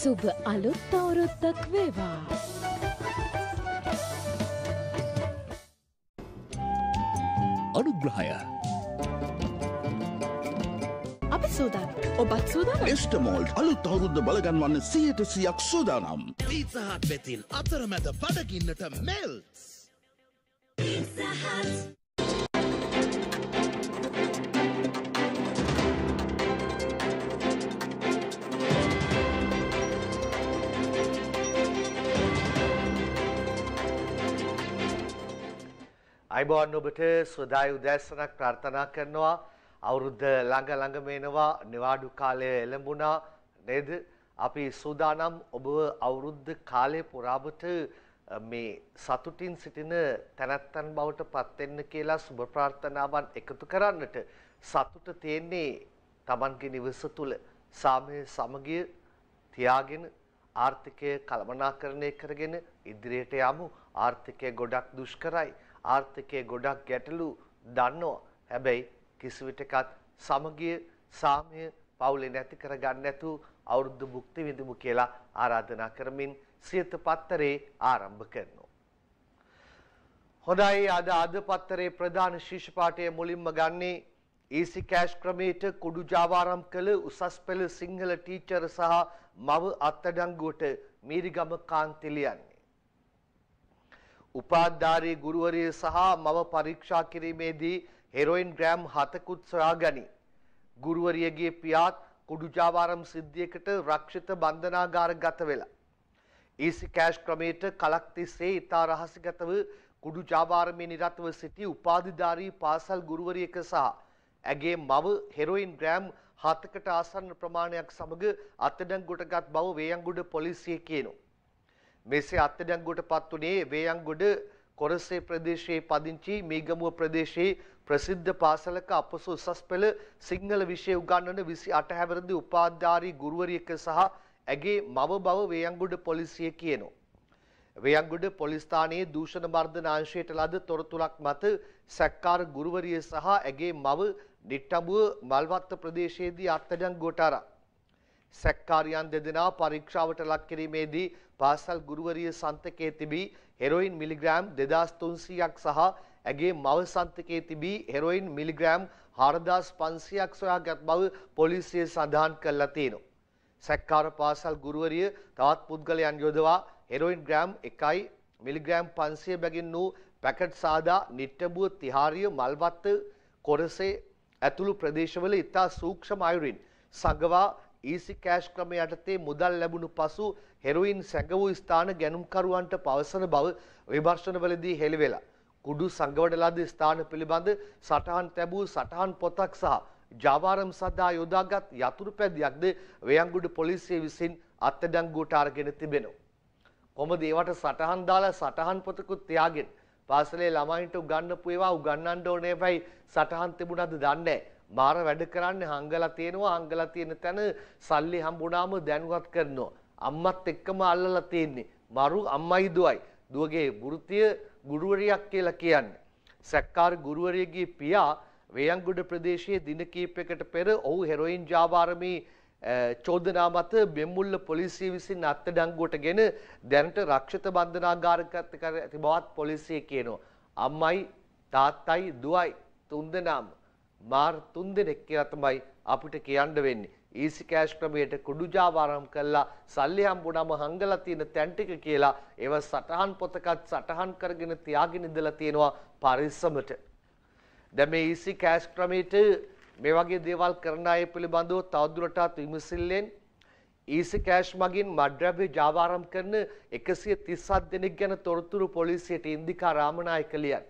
සුබ අලුත් අවුරුද්දක් වේවා. අනුග්‍රහය අපි සූදානම්. ඔබත් සූදානම්. එස්ටමෝල්ට් අලුත් අවුරුද්ද බලගන්වන්න 100%ක් සූදානම්. පීට්සා හට් වෙතින් අතරමැද බඩගින්නට මෙල්ස්. පීට්සා හට්. අයිබෝන් ඔබට සුවදායි උදෑසනක් ප්‍රාර්ථනා කරනවා. අවුරුද්ද ළඟ මේනවා, නිවාඩු කාලය එළඹුණා නේද? අපි සූදානම් ඔබ අවුරුද්ද කාලය පුරාවට මේ සතුටින් සිටින තැනැත්තන් බවට පත් වෙන්න කියලා සුබ ප්‍රාර්ථනාවන් එකතු කරන්නට. සතුට තියෙන්නේ Tamanගේ නිවස තුල. සාමය සමගිය තියාගෙන ආර්ථිකය කළමනාකරණය කරගෙන ඉදිරියට යමු. ආර්ථිකය ගොඩක් දුෂ්කරයි. ආර්ථිකයේ ගොඩක් ගැටලු දන්නවා. හැබැයි කිසිවිටකත් සමගිය සාමය පවුලේ නැති කරගන්න නැතු අවුරුදු භුක්ති විඳමු කියලා ආරාධනා කරමින් සියත පත්තරේ ආරම්භ කරනවා. හොඳයි, අද පත්තරේ ප්‍රධාන ශීර්ෂ පාඨය මුලින්ම ගන්නේ ඊසි කෑෂ් ක්‍රමයට කුඩු ජාවාරම් කළ උසස් පෙළ සිංහල ටීචර් සහ මව අත්අඩංගුවට මීරිගම කාන්තිලියන්නේ. උපාධාරී ගුරුවරිය සහ මව පරීක්ෂා කිරීමේදී හෙරොයින් ග්‍රෑම් 7කුත් සොයාගනි. ගුරුවරියගේ පියාත් කුඩු ජාවාරම් සිද්ධියකට රක්ෂිත බන්ධනාගාරගත වෙලා. ඊසි කෑෂ් ක්‍රමයට කලක් තිස්සේ ඉතා රහසිගතව කුඩු ජාවාරමේ නිරතව සිටි උපාධිධාරී පාසල් ගුරුවරියක සහ ඇගේ මව හෙරොයින් ග්‍රෑම් 7කට ආසන්න ප්‍රමාණයක් සමග අත්අඩංගුවටගත් බව වේයන්ගොඩ පොලිසිය කියනවා. මෙසේ අත්අඩංගුවට පත් වුණේ වේයන්ගොඩ කොරසේ ප්‍රදේශයේ පදිංචි මීගමුව ප්‍රදේශයේ ප්‍රසිද්ධ පාසලක අපොස උසස් පෙළ සිංහල විෂය උගන්වන 28 හැවිරිදි උපාධාරී ගුරුවරියක සහ ඇගේ මව බව වේයන්ගොඩ පොලිසිය කියනවා. වේයන්ගොඩ පොලිස් ස්ථානයේ දූෂණ මර්දන අංශයට ලද තොරතුරක් මත සැකකාර ගුරුවරිය සහ ඇගේ මව නිට්ටඹුව මල්වත්ත ප්‍රදේශයේදී අත්අඩංගුවට අරන් සැකකාරියන් දෙදෙනා පරීක්ෂාවට ලක් කිරීමේදී පාසල් ගුරුවරිය සන්තකයේ තිබී හෙරොයින් මිලිග්‍රෑම් 2300ක් සහ ඇගේ මව සන්තකයේ තිබී හෙරොයින් මිලිග්‍රෑම් 4500ක් සොයාගත් බව පොලිසිය සඳහන් කළා තියෙනවා. සැකකාර පාසල් ගුරුවරිය තවත් පුද්ගලයන් යොදවා හෙරොයින් ග්‍රෑම් 1යි මිලිග්‍රෑම් 500 බැගින් වූ පැකට් සාදා නිට්ටඹුව තිහාරිය මල්වත්ත කොරසේ ඇතුළු ප්‍රදේශවල ඉතා සූක්ෂම අයුරින් සංගවා ඊසි කෑෂ් ක්‍රමය යටතේ මුදල් ලැබුණු පසු හෙරොයින් සැඟවූ ස්ථාන ගැනුම්කරුවන්ට පවසන බව විමර්ශනවලදී හෙළිවෙලා. කුඩු සංගවන ලද ස්ථාන පිළිබඳ සටහන් තැබූ සටහන් පොතක් සහ ජාවාරම් සඳහා යොදාගත් යතුරු පැදියක්ද වේයන්ගොඩ පොලිසිය විසින් අත්අඩංගුවට අරගෙන තිබෙනවා. කොහොමද ඒවට සටහන් දාලා සටහන් පොතකුත් තියාගෙන පාසලේ ළමයින්ට උගන්වපු ඒවා උගන්වන්න ඕනේ වෙයි සටහන් තිබුණාද දන්නේ නැහැ. මාර වැඩ කරන්නේ හංගලා තියෙනවා. හංගලා තියෙන තැන සල්ලි හම්බුනාම දැනුවත් කරනවා. අම්මත් එක්කම අල්ලලා තියෙන්නේ. මරු අම්මයි දුවයි. දුවගේ වෘත්තිය ගුරුවරියක් කියලා කියන්නේ. සැකකාර ගුරුවරියගේ පියා වේයන්ගොඩ ප්‍රදේශයේ දින කිහිපයකට පෙර ඔහු හෙරොයින් ජාවාරමේ චෝදනා මත බෙම්මුල්ල පොලිසිය විසින් අත්අඩංගුවටගෙන දැනට රක්ෂිත බන්ධනාගාරගත කර ඇති බවත් පොලිසිය කියනවා. අම්මයි තාත්තයි දුවයි තුන්දෙනාම මාර් 3 දෙනෙක් කියලා තමයි අපිට කියන්න වෙන්නේ. ඊසි කෑෂ් ක්‍රමයට කුඩු ජාවාරම් කළා සල්ලි හම්බුනම හංගලා තියෙන තැන් ටික කියලා ඒව සටහන් පොතකත් සටහන් කරගෙන තියාගෙන ඉඳලා තියෙනවා පරිස්සමට. දැන් මේ ඊසි කෑෂ් ක්‍රමයට මේ වගේ දේවල් කරන අය පිළිබඳව තවදුරටත් විමසිල්ලෙන් ඊසි කෑෂ් මගින් මඩ්‍රව්‍ය ජාවාරම් කරන 137 දෙනෙක් ගැන තොරතුරු පොලිසියට ඉන්දිකා රාමනායක ලියන.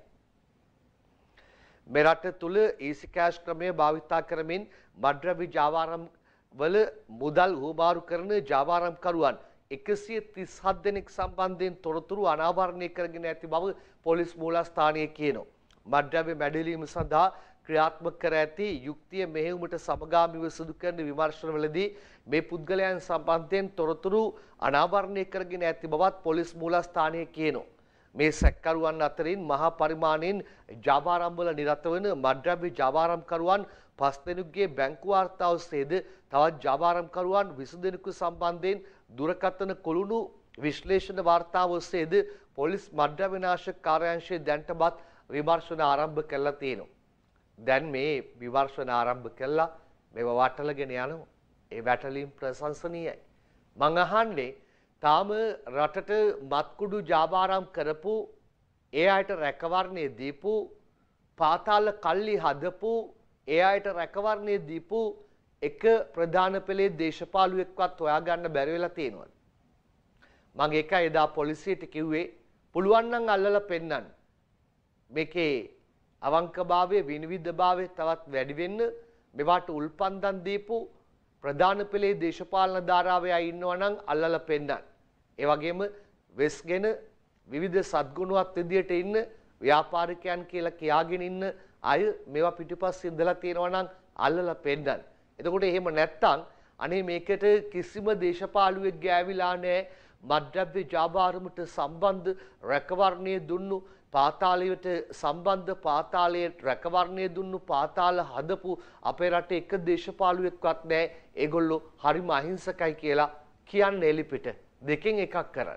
මෙරට තුල ඊසි කෑෂ් ක්‍රමය භාවිතා කරමින් මඩ්‍රව්‍ය ජාවාරම් වල මුදල් හුවමාරු කරන ජාවාරම්කරුවන් 137 දෙනෙක් සම්බන්ධයෙන් තොරතුරු අනාවරණය කරගෙන ඇති බව පොලිස් මූලස්ථානය කියනවා. මඩ්‍රව්‍ය මැඩලීම සඳහා ක්‍රියාත්මක කර ඇති යුක්තිය මෙහෙයුමට සමගාමීව සිදු කරන විමර්ශනවලදී මේ පුද්ගලයන් සම්බන්ධයෙන් තොරතුරු අනාවරණය කරගෙන ඇති බවත් පොලිස් මූලස්ථානය කියනවා. මේ සැකකරුවන් අතරින් මහා පරිමාණයෙන් ජාවාරම් වල නිරත වන මද්ද්‍රව්‍ය ජාවාරම්කරුවන් 5 දෙනෙකුගේ බැංකු වාර්තා ඔස්සේද තවත් ජාවාරම්කරුවන් 20 දෙනෙකු සම්බන්ධයෙන් දුරකථන කුළුණු විශ්ලේෂණ වාර්තාව ඔස්සේද පොලිස් මද්ද්‍රව්‍ය නාශක කාර්යාංශය දැන්ටමත් විමර්ශන ආරම්භ කළා තියෙනවා. දැන් මේ විමර්ශන ආරම්භ කළා මේව වටලගෙන යනවා. ඒ වැටලීම් ප්‍රශංසනීයයි. මං අහන්නේ තාම රටට මත්කුඩු ජාවාරම් කරපු ඒ අයට රැකවරණය දීපු පාතාල කල්ලි හදපු ඒ අයට රැකවරණය දීපු එක ප්‍රධාන පෙළේ දේශපාලුවෙක්වත් හොයාගන්න බැරි වෙලා තියෙනවා. මම ඒකයි එදා පොලිසියට කිව්වේ පුළුවන් නම් අල්ලලා පෙන්නන්න. මේකේ අවංකභාවය විනිවිදභාවය තවත් වැඩි වෙන්න මෙවට උල්පන්දම් දීපු ප්‍රධාන පෙළේ දේශපාලන ධාරාවේ අය ඉන්නවා නම් අල්ලලා පෙන්නන්න. ඒ වගේම වෙස්ගෙන විවිධ සත්ගුණවත් විදියට ඉන්න ව්‍යාපාරිකයන් කියලා කියාගෙන ඉන්න අය මේවා පිටිපස්සේ ඉඳලා තියෙනවා නම් අල්ලලා පෙන්නන්න. එතකොට එහෙම නැත්තම් අනේ මේකට කිසිම දේශපාලුවෙක් ගෑවිලා නැහැ. මද්ද්‍රව්‍ය ජාවාරමට සම්බන්ධ රැකවරණය දුන්නු පාතාලයට සම්බන්ධ පාතාලයේ රැකවරණය දුන්නු පාතාල හදපු අපේ රටේ එක දේශපාලුවෙක්වත් නැහැ. ඒගොල්ලෝ හරිම අහිංසකයි කියලා කියන්නේ එලිපිට. දෙකෙන් එකක් කරන්න.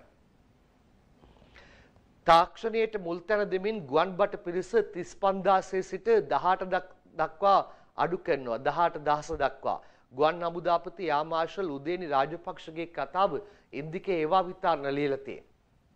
තාක්ෂණයට මුල් තැන දෙමින් ගුවන්බට පිරිස 35000 සිට 18 දක්වා අඩු කරනවා. 18000 දක්වා. ගුවන් හමුදාපති යා මාර්ෂල් උදේනි රාජපක්ෂගේ කතාව ඉන්දිකේ ඒවා විතරන ලියලා තියෙනවා.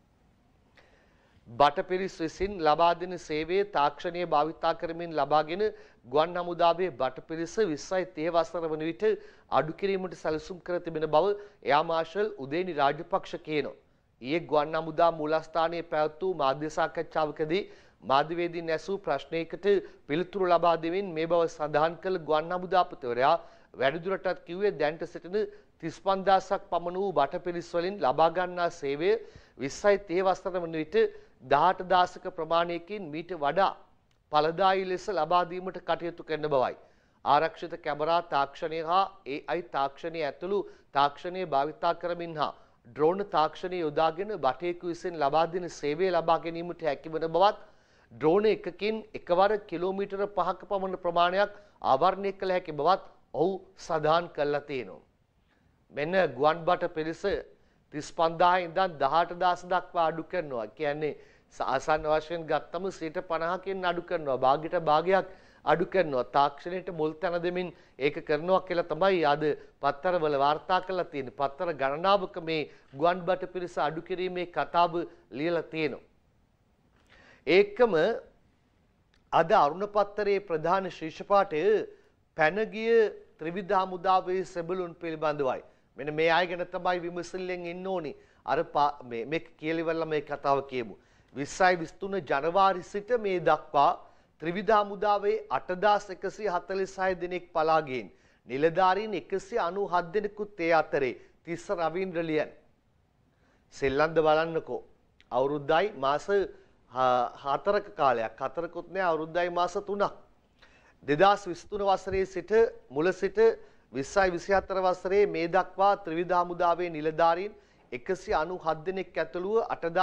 බටපිරිස් විසින් ලබා දෙන සේවයේ තාක්ෂණීය භාවිතා කරමින් ලබාගෙන ගුවන් හමුදාවේ බටපිරිස 2030 වසර වන විට අඩු කිරීමට සැලසුම් කර තිබෙන බව එයා මාර්ෂල් උදේනි රාජපක්ෂ කියනවා. ඊයේ ගුවන් හමුදා මූලස්ථානයේ පැවැත් වූ මාධ්‍ය සාකච්ඡාවකදී මාධ්‍යවේදීන් ඇසූ ප්‍රශ්නයකට පිළිතුරු ලබා දෙමින් මේ බව සඳහන් කළ ගුවන් හමුදාපතිවරයා වැඩිදුරටත් කිව්වේ දැනට සිටින 35000ක් පමණ වූ බටපිරිස් වලින් ලබා ගන්නා සේවය 2030 වසර වන විට 18000ක ප්‍රමාණයකින් මීට වඩා ඵලදායී ලෙස ලබා දීමට කටයුතු කරන බවයි. ආරක්ෂිත කැමරා තාක්ෂණය හා AI තාක්ෂණය ඇතුළු තාක්ෂණය භාවිතා කරමින් හා ඩ්‍රෝන් තාක්ෂණය යොදාගෙන බටයෙකු විසින් ලබා දෙන සේවය ලබා ගැනීමට හැකිවන බවත් ඩ්‍රෝන එකකින් එකවර කිලෝමීටර 5ක පමණ ප්‍රමාණයක් ආවරණය කළ හැකි බවත් ඔහු සඳහන් කළා තියෙනවා. මෙන්න ගුවන්බට පිරිස 35000 ඉඳන් 18000 දක්වා අඩු කරනවා. කියන්නේ ආසන්න වශයෙන් ගත්තම 50%කින් අඩු කරනවා. භාගයට භාගයක් අඩු කරනවා. තාක්ෂණයට මුල් තැන දෙමින් ඒක කරනවා කියලා තමයි අද පත්තරවල වාර්තා කරලා තියෙන්නේ. පත්තර ගණනාවක මේ ගුවන්බට පිරිස අඩු කිරීමේ කතාව ලියලා තියෙනවා. ඒකම අද අරුණ පත්තරයේ ප්‍රධාන ශීර්ෂ පාඨය පැනගිය ත්‍රිවිධ හමුදාවේ සෙබළුන් පිළිබඳවයි. මෙන්න මේ අය ගැන තමයි විමසිල්ලෙන් ඉන්න ඕනි. අර මේ කියලිවල මේ කතාව කියමු. 2023 ජනවාරි සිට මේ දක්වා ත්‍රිවිධ හමුදාවේ 8146 දෙනෙක් පලා ගින් නිලධාරීන් 197 දෙනෙකුත් ඒ අතරේ තිස්ස රවීන්ද්‍ර ලියන් සෙල්ලම්ද බලන්නකෝ. අවුරුද්දයි මාස 4ක කාලයක්. 4කුත් නෑ අවුරුද්දයි මාස 3ක්. 2023 වසරේ සිට මුල සිට 2024 වසරේ මේ දක්වා ත්‍රිවිධ හමුදාවේ නිලධාරීන් 197 දෙනෙක් ඇතුළුව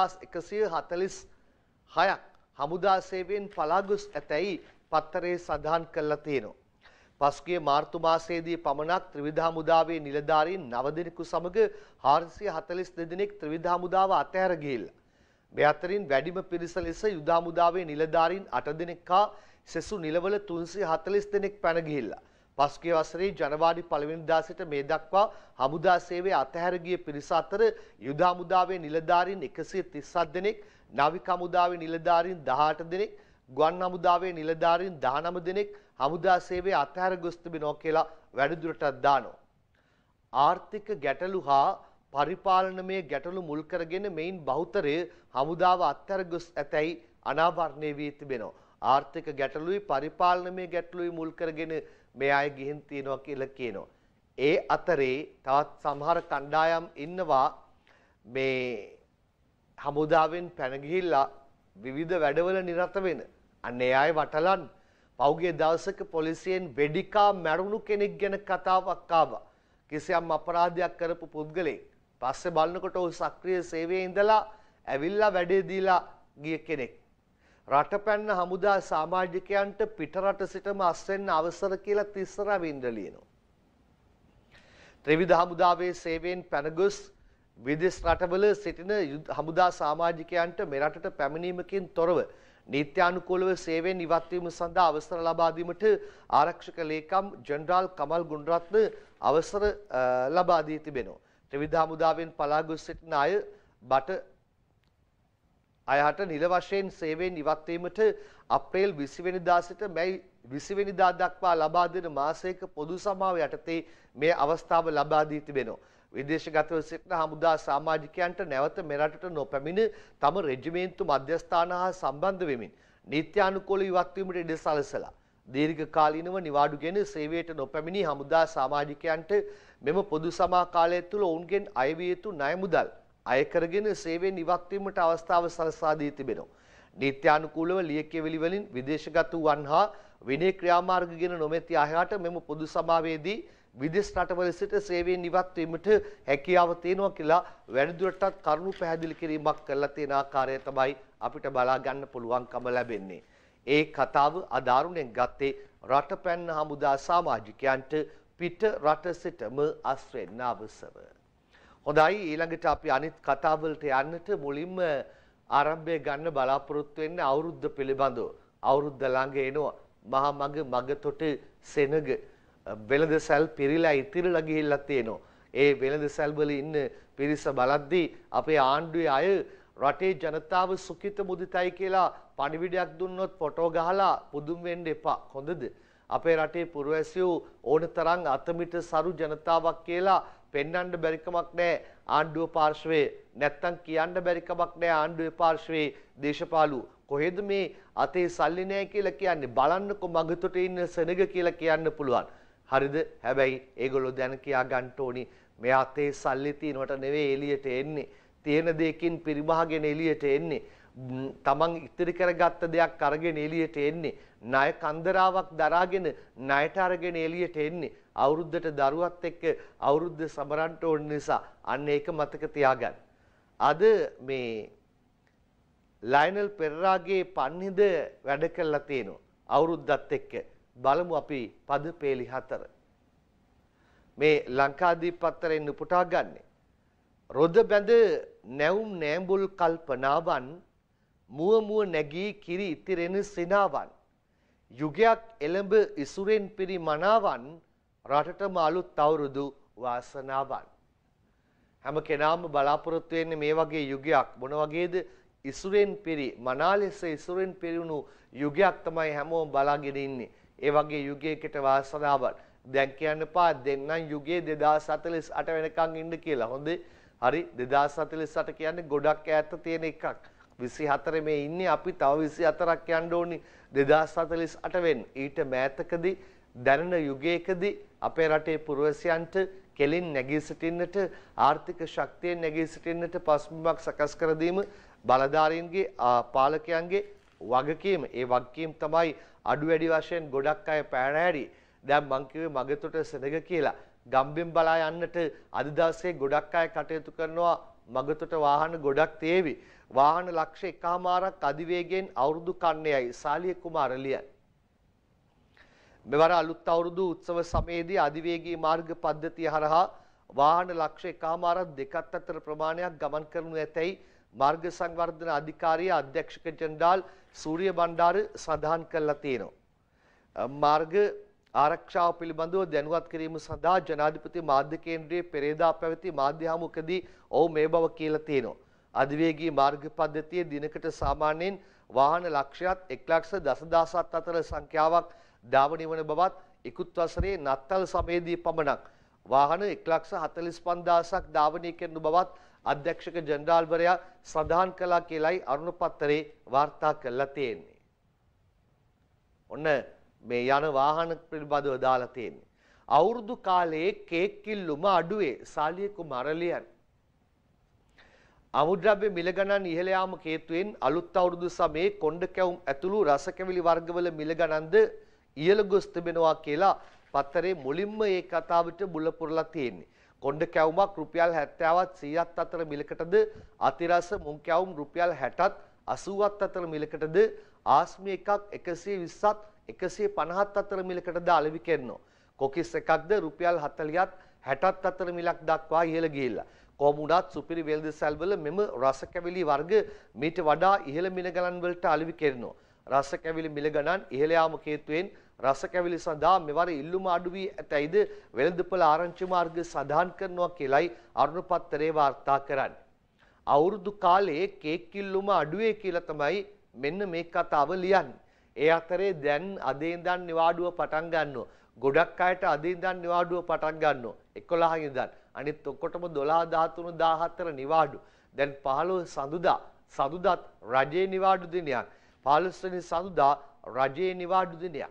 8146ක් හමුදා සේවයෙන් පලා ගොස් ඇතැයි පත්තරේ සඳහන් කරලා තියෙනවා. පසුගිය මාර්තු මාසයේදී පමණක් ත්‍රිවිධ හමුදාවේ නිලධාරීන් 9 දෙනෙකු සමග 442 දෙනෙක් ත්‍රිවිධ හමුදාව අතහැර ගිහිල්ලා. මේ අතරින් වැඩිම පිරිස ලෙස යුද හමුදාවේ නිලධාරීන් 8 දෙනෙක් හා සෙසු නිලවල 340 දෙනෙක් පැන ගිහිල්ලා. පසුගිය වසරේ ජනවාරි 1 වෙනිදා සිට මේ දක්වා හමුදා සේවය අතහැර ගිය පිරිස අතර යුද හමුදාවේ නිලධාරීන් 137 දෙනෙක්, නාවික හමුදාවේ නිලධාරීන් 18 දෙනෙක්, ගුවන් හමුදාවේ නිලධාරීන් 19 දෙනෙක් හමුදා සේවය අතහැර ගොස් තිබෙනවා කියලා වැඩිදුරටත් දානවා. ආර්ථික ගැටලු හා පරිපාලනමය ගැටලු මුල් කරගෙන මෙයින් බහුතරය හමුදාව අත්හැර ගොස් ඇතැයි අනාවරණය වී තිබෙනවා. ආර්ථික ගැටලුයි පරිපාලනමය ගැටලුයි මුල් කරගෙන මේ අය ගිහින් තියනවා කියලා කියනවා. ඒ අතරේ තවත් සමහර කණ්ඩායම් ඉන්නවා මේ හමුදාවෙන් පැන ගිහිල්ලා විවිධ වැඩවල නිරත වෙන. අන්න ඒ අය වටලන් පෞගේ දවසක පොලිසියෙන් වෙඩිකා මැරුණු කෙනෙක් ගැන කතාවක් ආවා. කිසියම් අපරාධයක් කරපු පුද්ගලෙක්. පස්සේ බලනකොට ඔහු සක්‍රීය සේවයේ ඉඳලා ඇවිල්ලා වැඩේ දීලා ගිය කෙනෙක්. රට පැන්න හමුදා සමාජිකයන්ට පිටරට සිටම අස්වෙන්න අවසර කියලා තිස්ස රවීන්ද්‍ර ලියනවා. ත්‍රිවිධ හමුදාවේ සේවයෙන් පැනගොස් විදේශ රටවල සිටින හමුදා සමාජිකයන්ට මෙරටට පැමිණීමකින් තොරව නීත්‍යානුකූලව සේවයෙන් ඉවත් වීම සඳහා අවසර ලබා දීමට ආරක්ෂක ලේකම් ජෙනරාල් කමල් ගුණරත්න අවසර ලබා දී තිබෙනවා. ත්‍රිවිධ හමුදාවෙන් පලා ගොස් සිටින අයහට නිල වශයෙන් සේවයෙන් ඉවත් වීමට අප්‍රේල් 20 වෙනිදා සිට මැයි 20 වෙනිදා දක්වා ලබා දෙන මාසයක පොදු සමාව යටතේ මේ අවස්ථාව ලබා දී තිබෙනවා. විදේශගතව සිටින හමුදා සමාජිකයන්ට නැවත මෙරටට නොපැමිණ තම රෙජිමේන්තු මධ්‍යස්ථාන හා සම්බන්ධ වෙමින් නීත්‍යානුකූල ඉවත් වීමට ඉඩ සලසලා දීර්ඝ කාලීනව නිවාඩුගෙන සේවයට නොපැමිණි හමුදා සමාජිකයන්ට මෙම පොදු සමා කාලය තුළ ඔවුන්ගෙන් අයවිය යුතු ණය මුදල් අය කරගෙන සේවයෙන් ඉවත් වීමට අවස්ථාව සලසා දී තිබෙනවා. නීත්‍යානුකූලව ලියකියවිලි වලින් විදේශගත වූවන් හා විනය ක්‍රියාමාර්ග ගෙන නොමැති අයහට මෙම පොදු සභාවේදී විදේශ රටවල සිට සේවයෙන් ඉවත් වීමට හැකියාව තියෙනවා කියලා වැඩිදුරටත් කරුණු පැහැදිලි කිරීමක් කරලා තියෙන ආකාරය තමයි අපිට බලා ගන්න පුළුවන්කම ලැබෙන්නේ. ඒ කතාව අදාරුණෙන් ගත්තේ රට පැන්න හමුදා සමාජිකයන්ට පිට රට සිටම අස්වෙන්න අවසර. හොඳයි ඊළඟට අපි අනිත් කතාවලට යන්නට මුලින්ම ආරම්භය ගන්න බලාපොරොත්තු වෙන්නේ අවුරුද්ද පිළිබඳව. අවුරුද්ද ළඟ එනවා. මහා මග තොට සෙනග වෙළඳසැල් පිරීලා ඉතිරලා ගිහිල්ලා තියෙනවා. ඒ වෙළඳසැල් වල ඉන්න පිරිස බලද්දී අපේ ආණ්ඩුවේ අය රටේ ජනතාව සුඛිත මුදිතයි කියලා පණිවිඩයක් දුන්නොත් ෆොටෝ ගහලා පුදුම වෙන්න එපා. හොඳද? අපේ රටේ පුරවැසියෝ ඕනතරම් අතමිට සරු ජනතාවක් කියලා පෙන්වන්න බැරි කමක් නැහැ ආණ්ඩුව පාර්ශවයේ. නැත්තම් කියන්න බැරි කමක් නැහැ ආණ්ඩුවේ පාර්ශවයේ දේශපාලු. කොහෙද මේ අතේ සල්ලි නැහැ කියලා කියන්නේ? බලන්නකො මගතොට ඉන්න සෙනග කියලා කියන්න පුළුවන්. හරිද? හැබැයි ඒගොල්ලෝ දැන කියා ගන්න ඕනි මේ අතේ සල්ලි තියනවට නෙවෙයි එළියට එන්නේ. තියෙන දෙයකින් පරිභාගයෙන් එළියට එන්නේ. තමන් ඉතිරි කරගත්ත දෙයක් අරගෙන එළියට එන්නේ. ණය කන්දරාවක් දරාගෙන ණයට අරගෙන එළියට එන්නේ. අවුරුද්දට දරුවත් එක්ක අවුරුද්ද සමරන්න ඕන නිසා අන්න ඒක මතක තියාගන්න. අද මේ ලයනල් පෙරරාගේ පන්හිඳ වැඩ කළා තියෙනවා. අවුරුද්දත් එක්ක බලමු අපි පද පේලි 4. මේ ලංකාදීප පත්තරෙන් උපුටා ගන්නේ. රොද බැඳ නැවුම් නෑඹුල් කල්පනාවන් මුව නැගී කිරි ඉතිරෙන සිනාවන් යුගයක් එළඹ ඉසුරෙන් පිරි මනාවන් රටටම අලුත් අවුරුදු වාසනාවන්. හැම කෙනාම බලාපොරොත්තු වෙන්නේ මේ වගේ යුගයක්. මොන වගේද? ඉසුරෙන් පිරි මනාලෙස ඉසුරෙන් පිරුණු යුගයක් තමයි හැමෝම බලාගෙන ඉන්නේ. ඒ වගේ යුගයකට වාසනාවක්. දැන් කියන්න එපා දෙන්නම් යුගයේ 2048 වෙනකන් ඉන්න කියලා. හොඳේ. හරි 2048 කියන්නේ ගොඩක් ඈත තියෙන එකක්. 24 මේ ඉන්නේ අපි තව 24ක් යන්න ඕනි 2048 වෙන්න. ඊට මෑතකදී දැනන යුගයකදී අපේ රටේ පුරවැසියන්ට කෙලින් නැගී සිටින්නට ආර්ථික ශක්තියෙන් නැගී සිටින්නට පසුබිමක් සකස් කර දීම බලධාරීන්ගේ පාලකයන්ගේ වගකීම. ඒ වගකීම් තමයි අඩු වැඩි වශයෙන් ගොඩක් අය පැහැරි. දැන් මං කිව්වේ මගතොට සෙනග කියලා. ගම්බෙන් බලා යන්නට අද දවසේ ගොඩක් අය කටයුතු කරනවා. මගතොට වාහන ගොඩක් තේවි. වාහන ලක්ෂ 1මාරක් අධිවේගයෙන් අවුරුදු කන්නේයි සාලිය කුමාර ලියන. මෙවර අලුත් අවුරුදු උත්සව සමයේදී අධිවේගී මාර්ග පද්ධතිය හරහා වාහන ලක්ෂ 1මාරක් දෙකත් අතර ප්‍රමාණයක් ගමන් කරනු ඇතැයි මාර්ග සංවර්ධන අධිකාරිය අධ්‍යක්ෂක ජෙනරාල් සූරිය බණ්ඩාර සඳහන් කළා තියෙනවා. මාර්ග ආරක්ෂාව පිළිබඳව දැනුවත් කිරීම සඳහා ජනාධිපති මාධ්‍ය කේන්ද්‍රයේ පෙරේදා පැවති මාධ්‍ය හමුවකදී ඔව් මේ බව කියලා තියෙනවා. අධිවේගී මාර්ග පද්ධතියේ දිනකට සාමාන්‍යයෙන් වාහන ලක්ෂයක් 1,10,000ත් අතර සංඛ්‍යාවක් ධාවනය වන බවත් ඉකුත් වසරේ නත්තල් සමයේදී පමණක් වාහන 1,45,000ක් ධාවනය කරන බවත් අධ්‍යක්ෂක ජෙනරාල්වරයා සඳහන් කළා කියලායි අරුණ පත්තරේ වාර්තා කරලා තියෙන්නේ. ඔන්න මේ යන වාහන පිළිබඳව දාලා තියෙන්නේ. අවුරුදු කාලයේ කේක් කිල්ලුම අඩුවේ සාලිය කුමාර ලියන. අමුද්‍රව්‍ය මිල ගණන් ඉහළ යාම හේතුවෙන් අලුත් අවුරුදු සමයේ කොණ්ඩ කැවුම් ඇතුළු රසකැවිලි වර්ගවල මිල ගණන්ද ඉහළ ගොස් තිබෙනවා කියලා පත්තරේ මුලින්ම ඒ කතාවට බුල පුරලා තියෙන්නේ. කොණ්ඩ කැවුමක් රුපියල් 70ත් 100ත් අතර මිලකටද අතිරස මුං කැවුම් රුපියල් 60ත් 80ත් අතර මිලකටද ආස්මි එකක් 120ත් 150ත් අතර මිලකටද අලෙවි කරනවා. කොකිස් එකක්ද රුපියල් 40ත් 60ත් අතර මිලක් දක්වා ඉහළ ගිහිල්ලා. කොහොම වුණත් සුපිරි වෙළඳසැල්වල මෙම රස කැවිලි වර්ග මීට වඩා ඉහළ මිල ගණන් වලට අලෙවි කරනවා. රස කැවිලි මිල ගණන් ඉහළ යාම හේතුවෙන් රස කැවිලි සඳහා මෙවර ඉල්ලුම අඩු වී ඇතැයිද වෙළඳපොළ ආරංචි මාර්ග සඳහන් කරනවා කියලයි අරුණ පත්තරේ වාර්තා කරන්නේ. අවුරුදු කාලයේ කේක් ඉල්ලුම අඩුවේ කියලා තමයි මෙන්න මේ කතාව ලියන්නේ. ඒ අතරේ දැන් අද ඉඳන් නිවාඩුව පටන් ගන්නවා. ගොඩක් අයට අද ඉඳන් නිවාඩුව පටන් ගන්නවා. 11 ඉඳන්. අනිත් ඔක්කොටම 12 13 14 නිවාඩු. දැන් 15 සඳුදාත් රජයේ නිවාඩු දිනයක්. 15 වෙනි සඳුදා රජයේ නිවාඩු දිනයක්.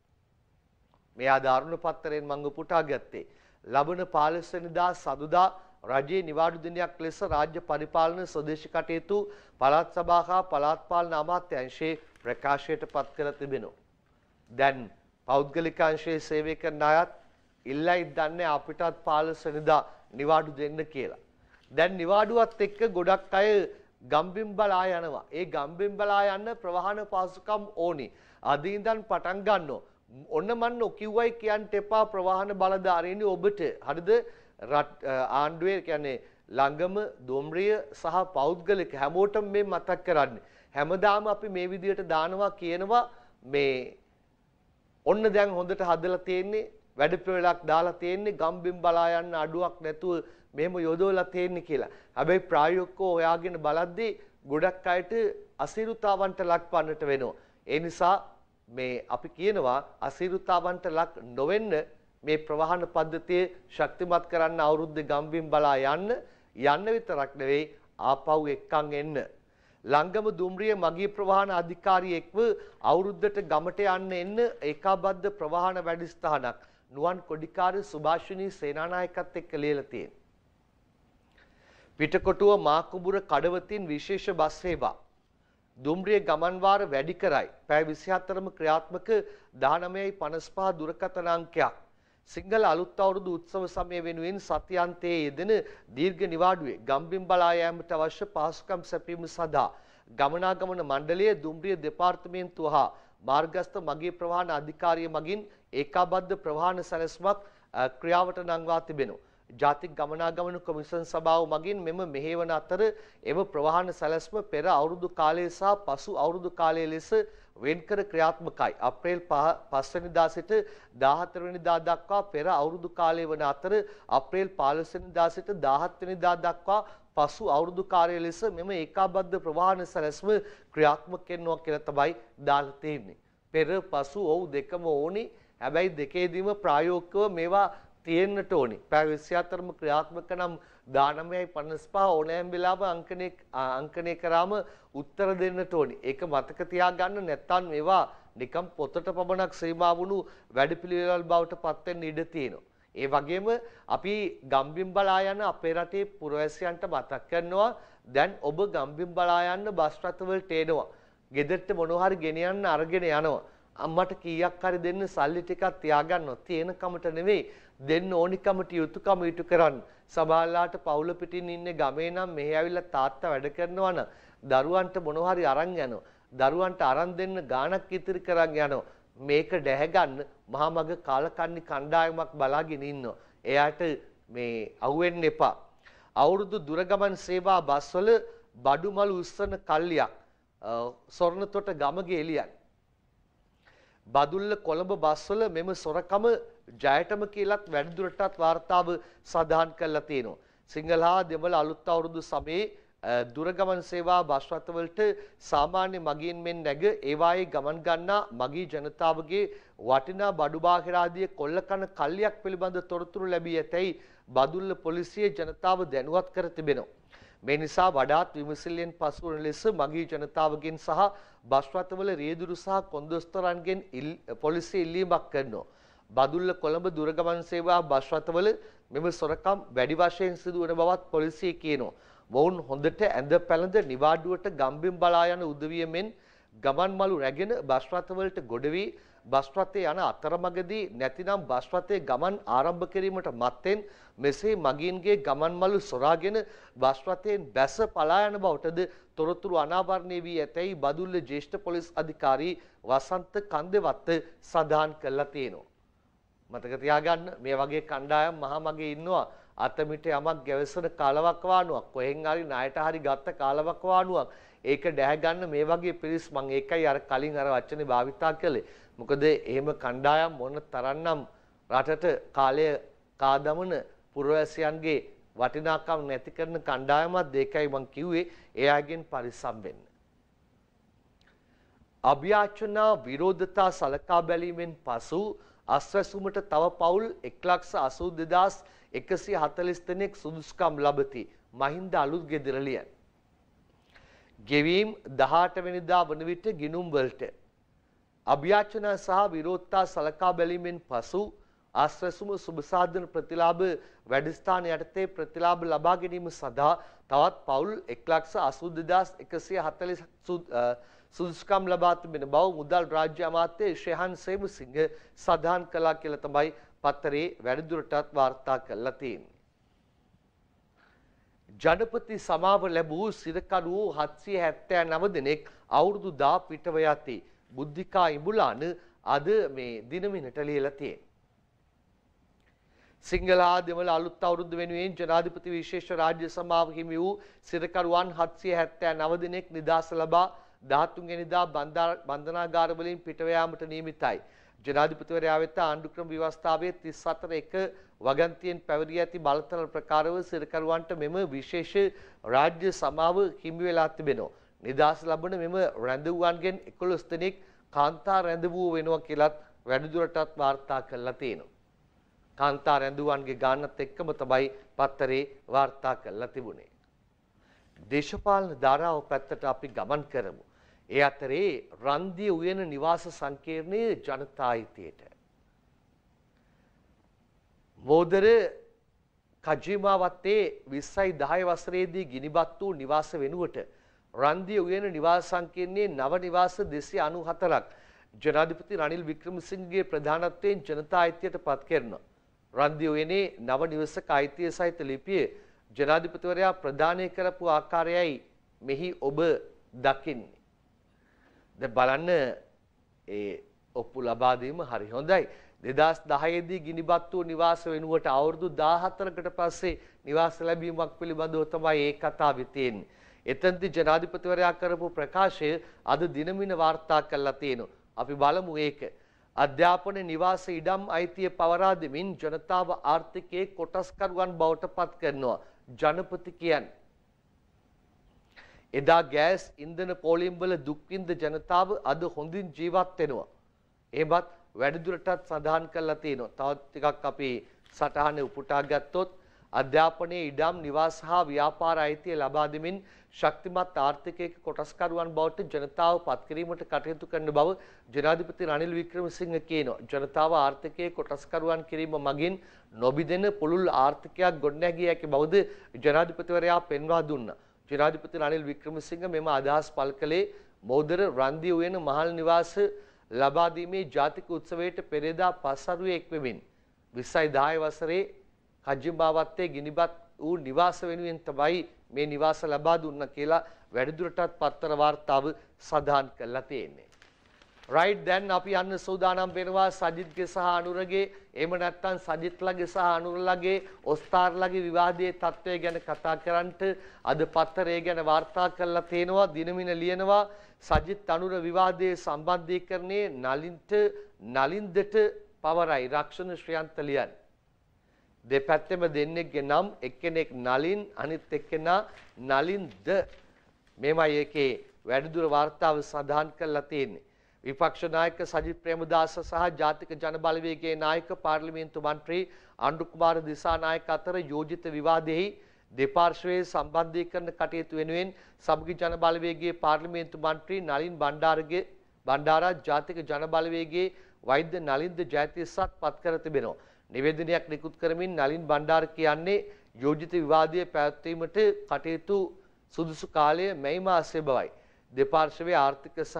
මේ ආධාරණ පත්තරයෙන් මම පුටා ගත්තේ. ලබන 15 වෙනිදා සඳුදා රජයේ නිවාඩු දිනයක් ලෙස රාජ්‍ය පරිපාලන ස්වදේශී කටයුතු පළාත් සභා හා පළාත් පාලන අමාත්‍යාංශයේ ප්‍රකාශයට පත් කර තිබෙනවා. දැන් පෞද්ගලික අංශයේ සේවය කරන අයත් ඉල්ලයි දන්නේ අපිටත් 15 වෙනිදා නිවාඩු දෙන්න කියලා. දැන් නිවාඩුවත් එක්ක ගොඩක් අය ගම්බිම් බලා යනවා. ඒ ගම්බිම් බලා යන්න ප්‍රවාහන පාසුකම් ඕනි. අද ඉඳන් පටන් ගන්නවා. ඔන්න මන් නොකියුවයි කියන්න එපා ප්‍රවාහන බලධාරීනි ඔබට. හරිද? ආණ්ඩුවේ කියන්නේ ළඟම දුම්රිය සහ පෞද්ගලික හැමෝටම මේ මතක් කරන්නේ. හැමදාම අපි මේ විදියට දානවා කියනවා මේ ඔන්න දැන් හොඳට හදලා තියෙන්නේ වැඩ පිළිවෙලක් දාලා තියෙන්නේ ගම්බිම් බලා යන්න අඩුවක් නැතුව මෙහෙම යොදවලා තියෙන්නේ කියලා. හැබැයි ප්‍රායෝගිකව හොයාගෙන බලද්දී ගොඩක් අයට අසීරුතාවන්ට ලක්වන්නට වෙනවා. ඒ නිසා මේ අපි කියනවා අසීරුතාවන්ට ලක් නොවෙන්න මේ ප්‍රවාහන පද්ධතිය ශක්තිමත් කරන්න අවුරුද්දේ ගම්බිම් බලා යන්න විතරක් නෙවෙයි ආපහු එක්කන් එන්න. ළංගම දුම්රිය මගී ප්‍රවාහන අධිකාරියෙක්ව අවුරුද්දට ගමට යන්න එන්න ඒකාබද්ධ ප්‍රවාහන වැඩසටහනක් නුවන් කොඩිකාර සුභාෂිනී සේනානායකත් එක්ක ලියලා තියෙනවා. පිටකොටුව මාකුඹුර කඩවතින් විශේෂ බස් සේවා දුම්රිය ගමන් වාර වැඩි කරයි. පැය 24ම ක්‍රියාත්මක 19:55 දුරකථන අංකයක්. සිංහල අලුත් අවුරුදු උත්සව සමය වෙනුවෙන් සතියන්තයේ යෙදෙන දීර්ඝ නිවාඩුවේ ගම්බිම් බලා යාමට අවශ්‍ය පහසුකම් සැපයීම සඳහා ගමනාගමන මණ්ඩලය දුම්රිය දෙපාර්තමේන්තුව හා මාර්ගස්ථ මගී ප්‍රවාහන අධිකාරිය මගින් ඒකාබද්ධ ප්‍රවාහන සැලැස්මක් ක්‍රියාවට නංවා තිබෙනවා. ජාතික ගමනාගමන කොමිෂන් සභාව මගින් මෙම මෙහෙවන අතර එම ප්‍රවාහන සැලැස්ම පෙර අවුරුදු කාලය සහ පසු අවුරුදු කාලය ලෙස වෙන්කර ක්‍රියාත්මකයි. අප්‍රේල් 5 වෙනිදා සිට 14 වෙනිදා දක්වා පෙර අවුරුදු කාලය වන අතර අප්‍රේල් 15 වෙනිදා සිට 17 වෙනිදා දක්වා පසු අවුරුදු කාලය ලෙස මෙම ඒකාබද්ධ ප්‍රවාහන සැලැස්ම ක්‍රියාත්මක කරනවා කියලා තමයි දාලා තියෙන්නේ. පෙර පසු ඔව් දෙකම ඕනි. හැබැයි දෙකේදීම ප්‍රායෝගිකව මේවා තියෙන්නට ඕනි. පැය 24ම ක්‍රියාත්මක නම් 19:55 ඕනෑම වෙලාව අංකණය කරාම උත්තර දෙන්නට ඕනි. ඒක මතක තියාගන්න නැත්නම් මේවා නිකම් පොතට පමණක් සීමා වුණු වැඩපිළිවෙළවල් බවට පත් වෙන්න ඉඩ තියෙනවා. ඒ වගේම අපි ගම්බිම් බලා යන අපේ රටේ පුරවැසියන්ට මතක් කරනවා දැන් ඔබ ගම්බිම් බලා යන්න බස් රථවලට එනවා. ගෙදරට මොනවා හරි ගෙනියන්න අරගෙන යනවා. අම්මට කීයක් හරි දෙන්න සල්ලි ටිකක් තියාගන්නවා. තියෙන කමට නෙවෙයි දෙන්න ඕනිකමට යුතුයකම ඉටු කරන්න. සමහරලාට පවුල පිටින් ඉන්නේ ගමේ නම් මෙහි ඇවිල්ලා තාත්තා වැඩ කරනවා නම් දරුවන්ට මොනවා හරි අරන් යනවා. දරුවන්ට අරන් දෙන්න ගාණක් ඉතිරි කරන් යනවා. මේක දැහැ ගන්න මහා මග කාලකන්ණි කණ්ඩායමක් බලාගෙන ඉන්නවා. එයාට මේ අහුවෙන්න එපා. අවුරුදු දුරගමන් සේවා බස්වල බඩුමලු උස්සන කල්ලියක් සොරණතොට ගමගේ එළියන්. බදුල්ල කොළඹ බස්වල මෙම සොරකම ජයටම කියලත් වැඩිදුරටත් වාර්තාව සඳහන් කරලා තියෙනවා. සිංහල හා දෙමළ අලුත් අවුරුදු සමයේ දුරගමන් සේවා බස් රථවලට සාමාන්‍ය මගීන් මෙන් නැග ඒවායේ ගමන් ගන්නා මගී ජනතාවගේ වටිනා බඩු බාහිර ආදී කොල්ලකන කල්ලියක් පිළිබඳ තොරතුරු ලැබී ඇතැයි බදුල්ල පොලිසිය ජනතාව දැනුවත් කර තිබෙනවා. මේ නිසා වඩාත් විමසිල්ලෙන් පසු වන ලෙස මගී ජනතාවගෙන් සහ බස් රථවල රියදුරු සහ කොන්දොස්තරන්ගෙන් පොලිසිය ඉල්ලීමක් කරනවා. බදුල්ල කොළඹ දුරගමන් සේවා බස් රථවල මෙම සොරකම් වැඩි වශයෙන් සිදු වන බවත් පොලිසිය කියනවා. මොවුන් හොඳට ඇඳ පැළඳ නිවාඩුවට ගම්බිම් බලා යන උදවිය මෙන් ගමන් මළු රැගෙන බස් රථවලට ගොඩ වී බස් රථයේ යන අතරමඟදී නැතිනම් බස් රථයේ ගමන් ආරම්භ කිරීමට මත්තෙන් මෙසේ මගීන්ගේ ගමන් මළු සොරාගෙන බස් රථයෙන් බැස පලා යන බවටද තොරතුරු අනාවරණය වී ඇතැයි බදුල්ල ජ්‍යෙෂ්ඨ පොලිස් අධිකාරී වසන්ත කන්දෙවත්ත සඳහන් කළා තියෙනවා. මතක තියාගන්න මේ වගේ කණ්ඩායම් මහා මගේ ඉන්නවා අතමිට යමක් ගැවසන කාලවකවානුවක් කොහෙන් හරි ණයට හරි ගත්ත කාලවකවානුවක් ඒක දැහැ ගන්න මේ වගේ පිරිස් මම ඒකයි අර කලින් අර වචනේ භාවිතා කළේ. මොකද එහෙම කණ්ඩායම් මොන තරම්නම් රටට කාලය කාදමන පුරවැසියන්ගේ වටිනාකම් නැති කරන කණ්ඩායමක් දෙකයි මම කිව්වේ එයාගෙන් පරිස්සම් වෙන්න. අභියාචනා විරෝධතා සලකා බැලීමෙන් පසු අස්වැසුමට තව පවුල් 1,82,140 දෙනෙක් සුදුසුකම් ලබති. මහින්ද අලුත් ගෙදර ලියන. ගෙවීම් 18 වෙනිදා වන විට ගිණුම් වලට අභියාචනා සහ විරෝධතා සලකා බැලීමෙන් පසු ආශ්‍රසුම සුබසාධන ප්‍රතිලාභ වැඩස්ථාන යටතේ ප්‍රතිලාභ ලබා ගැනීම සඳහා තවත් පවුල් 1,82,140 සුදුසුකම් ලබා තිබෙන බව මුදල් රාජ්‍ය අමාත්‍ය ශ්‍රේහන් සේමසිංහ සඳහන් කළා කියලා තමයි පත්තරේ වැඩිදුරටත් වාර්තා කරලා තියෙන්නේ. ජනපති සමාව ලැබූ සිරකරුවෝ 779 දෙනෙක් අවුරුදු 10 පිටව යති. බුද්ධිකා ඉඹුලාන අද මේ දිනමිනට ලියලා තියෙනවා. සිංහල දෙමළ අලුත් අවුරුද්ද වෙනුවෙන් ජනාධිපති විශේෂ රාජ්‍ය සමාව හිමි වූ සිරකරුවන් 779 දෙනෙක් නිදහස ලබා 13 වෙනිදා බන්ධනාගාර වලින් පිටව යාමට නියමිතයි. ජනාධිපතිවරයා වෙත ආණ්ඩුක්‍රම ව්‍යවස්ථාවේ 34 වගන්තියෙන් පැවරී ඇති බලතල ප්‍රකාරව සිරකරුවන්ට මෙම විශේෂ රාජ්‍ය සමාව හිමි වෙලා තිබෙනවා. නිදහස් ලබන මෙම රැඳවුවන්ගෙන් 11 දෙනෙක් කාන්තා රැඳවුව වෙනවා කියලත් වැඩිදුරටත් වාර්තා කරලා තියෙනවා. කාන්තා රැඳවුවන්ගේ ගානත් එක්කම තමයි පත්තරේ වාර්තා කරලා තිබුණේ. දේශපාලන ධාරාව පැත්තට අපි ගමන් කරමු. ඒ අතරේ රන්දිය උයන නිවාස සංකීර්ණයේ ජනතා අයිතියට මෝදර කජිමාවත්තේ 2010 වසරේදී ගිනිබත් වූ නිවාස වෙනුවට රන්දිය උයන නිවාස සංකීර්ණයේ නව නිවාස 294ක් ජනාධිපති රනිල් වික්‍රමසිංහගේ ප්‍රධානත්වයෙන් ජනතා අයිතියට පත් කරනවා. රන්දිය උයනේ නව නිවසක අයිතිය සහිත ලිපිය ජනාධිපතිවරයා ප්‍රදානය කරපු ආකාරයයි මෙහි ඔබ දකින්නේ. දැන් බලන්න ඒ ඔප්පු ලබා දීම හරි හොඳයි. 2010 දී ගිනිබත් වූ නිවාස වෙනුවට අවුරුදු 14කට පස්සේ නිවාස ලැබීමක් පිළිබඳව තමයි ඒ කතාවේ තියෙන්නේ. එතෙන්දී ජනාධිපතිවරයා කරපු ප්‍රකාශය අද දිනමින වාර්තා කරලා තියෙනවා. අපි බලමු ඒක. අධ්‍යාපන නිවාස ඉඩම් අයිතිය පවරා දෙමින් ජනතාව ආර්ථිකයේ කොටස්කරුවන් බවට පත් කරනවා. ජනපති කියන්නේ එදා ගෑස් ඉන්ධන පෝලිම් වල දුක් විඳ ජනතාව අද හොඳින් ජීවත් වෙනවා. එහෙමත් වැඩිදුරටත් සඳහන් කරලා තියෙනවා. තවත් ටිකක් අපි සටහනේ උපුටා ගත්තොත් අධ්‍යාපනයේ ඉඩම් නිවාස හා ව්‍යාපාර අයිතිය ලබා දෙමින් ශක්තිමත් ආර්ථිකයක කොටස්කරුවන් බවට ජනතාව පත් කිරීමට කටයුතු කරන බව ජනාධිපති රනිල් වික්‍රමසිංහ කියනවා. ජනතාව ආර්ථිකයේ කොටස්කරුවන් කිරීම මගින් නොබිදෙන පුළුල් ආර්ථිකයක් ගොඩනැගිය හැකි බවද ජනාධිපතිවරයා පෙන්වා දුන්නා. ජනාධිපති රනිල් වික්‍රමසිංහ මෙම අදහස් පළ කළේ මෝදර රන්දිය උයන මහල් නිවාස ලබා දීමේ ජාතික උත්සවයට පෙරේදා පස්වරුවේ එක්වෙමින් 2010 වසරේ කජිමාවත්තේ ගිනිබත් වූ නිවාස වෙනුවෙන් තමයි මේ නිවාස ලබා දුන්නා කියලා වැඩිදුරටත් පත්තර වාර්තාව සඳහන් කරලා තියෙන්නේ. රයිට් දැන් අපි යන්න සූදානම් වෙනවා සජිත්ගේ සහ අනුරගේ එහෙම නැත්නම් සජිත්ලගේ සහ අනුරලගේ ඔස්තාර්ලගේ විවාදයේ තත්ත්වය ගැන කතා කරන්නට අද පත්තරය ගැන වාර්තා කරලා තියෙනවා. දිනමින ලියනවා සජිත් අනුර විවාදයේ සම්බන්ධීකරණයේ නලින්දට පවරයි රක්ෂණ ශ්‍රියන්ත ලියන්නේ. දෙපැත්තෙම දෙන්නෙක්ගේ නම් එක්කෙනෙක් නලින් අනිත් එක්කෙනා නලින්ද මේමයි එකේ වැඩිදුර වාර්තාව සඳහන් කරලා තියෙන්නේ. විපක්ෂ නායක සජිත් ප්‍රේමදාස සහ ජාතික ජන බලවේගයේ නායක පාර්ලිමේන්තු මන්ත්‍රී අනුර කුමාර දිසානායක අතර යෝජිත විවාදෙහි දෙපාර්ශ්වයේ සම්බන්ධීකරණ කටයුතු වෙනුවෙන් සමගි ජන බලවේගයේ පාර්ලිමේන්තු මන්ත්‍රී නලින් බණ්ඩාරා ජාතික ජන බලවේගයේ වෛද්‍ය නලින්ද ජයතිස්සත් පත් කර තිබෙනවා. නිවේදනයක් නිකුත් කරමින් නලින් බණ්ඩාර කියන්නේ යෝජිත විවාදයේ පැවැත්වීමට කටයුතු සුදුසු කාලය මැයි මාසයේ බවයි. දෙපාර්ශ්වයේ ආර්ථික සහ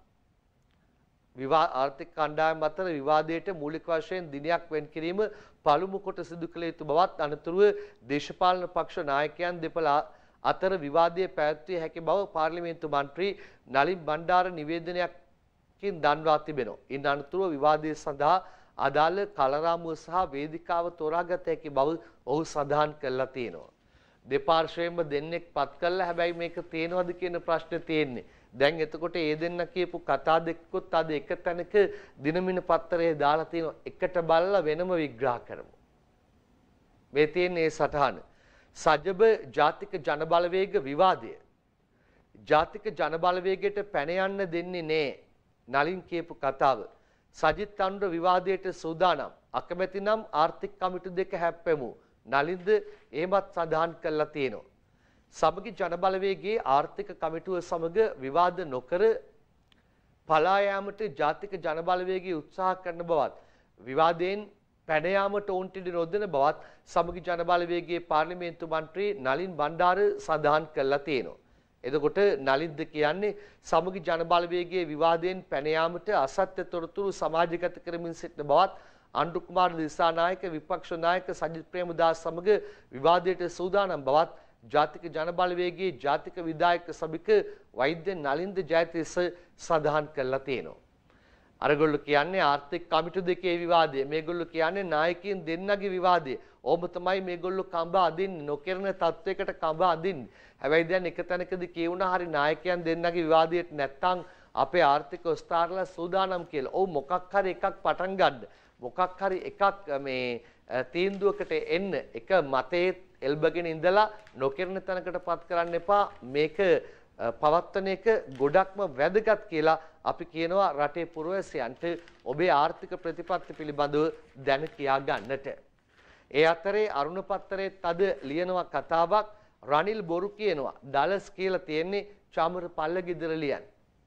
ආර්ථික කණ්ඩායම් අතර විවාදයට මූලික වශයෙන් දිනයක් වෙන් කිරීම පළමු කොට සිදු කළ යුතු බවත් අනතුරුව දේශපාලන පක්ෂ නායකයන් දෙපළ අතර විවාදයේ පැවැත්විය හැකි බව පාර්ලිමේන්තු මන්ත්‍රී නලින් බණ්ඩාර නිවේදනයකින් දන්වා තිබෙනවා. ඉන් අනතුරුව විවාදයේ සඳහා අදාළ කලරාමුව සහ වේදිකාව තෝරාගත හැකි බව ඔහු සඳහන් කළා තියෙනවා. දෙපාර්ශ්වයෙන්ම දෙන්නෙක් පත් කළා. හැබැයි මේක තේනවද කියන ප්‍රශ්නේ තියෙන්නේ. දැන් එතකොට ඒ දෙන්න කියපු කතා දෙකකුත් අද එක තැනක දිනමින පත්තරේ දාලා තියෙනවා. එකට බලලා වෙනම විග්‍රහ කරමු. මේ තියෙන්නේ සටහන. සජබ ජාතික ජනබලවේග විවාදය. ජාතික ජනබලවේගයට පැන යන්න දෙන්නේ නෑ. නලින් කියපු කතාව. සජිත් අනුර විවාදයට සූදානම්. අකමැති නම් ආර්ථික කමිටු දෙක හැප්පෙමු. නලින්ද එහෙමත් සඳහන් කළා තියෙනවා. සමගි ජනබලවේගයේ ආර්ථික කමිටුව සමග විවාද නොකර පලා යාමට ජාතික ජනබලවේගය උත්සාහ කරන බවත් විවාදයෙන් පැන යාමට ඔවුන්ට ඉඩ නොදෙන බවත් සමගි ජනබලවේගයේ පාර්ලිමේන්තු මන්ත්‍රී නලින් බණ්ඩාර සඳහන් කළා තියෙනවා. එතකොට නලින්ද කියන්නේ සමගි ජනබලවේගයේ විවාදයෙන් පැන යාමට අසත්‍ය තොරතුරු සමාජගත කරමින් සිටින බවත් අනුරු කුමාර දිසානායක විපක්ෂ නායක සජිත් ප්‍රේමදාස සමග විවාදයට සූදානම් බවත් ජාතික ජනබලවේගයේ ජාතික විධායක සභික වෛද්‍ය නලින්ද ජයතිස්ස සඳහන් කළා තියෙනවා. අරගොල්ලෝ කියන්නේ ආර්ථික කමිටු දෙකේ විවාදය. මේගොල්ලෝ කියන්නේ නායකයින් දෙන්නගේ විවාදය. ඕම තමයි මේගොල්ලෝ කඹ අදින්නේ. නොකරන තත්වයකට කඹ අදින්නේ. හැබැයි දැන් එක තැනකදී කියුණා හරි නායකයන් දෙන්නගේ විවාදයට නැත්තම් අපේ ආර්ථික ස්ථාරලා සූදානම් කියලා. ඔව් මොකක් හරි එකක් පටන් ගන්න. මොකක් හරි එකක් මේ තීන්දුවකට එන්න එක මතයේ එල්බගෙන ඉඳලා නොකරන තැනකටපත් කරන්න එපා. මේක පවත්වන එක ගොඩක්ම වැදගත් කියලා අපි කියනවා රටේ පුරවැසියන්ට ඔබේ ආර්ථික ප්‍රතිපත්ති පිළිබඳව දැන කියා ගන්නට. ඒ අතරේ අරුණ පත්තරේ තද ලියනවා කතාවක් රනිල් බොරු කියනවා. ඩලස් කියලා තියෙන්නේ චාමර පල්ලගිදර ලියන.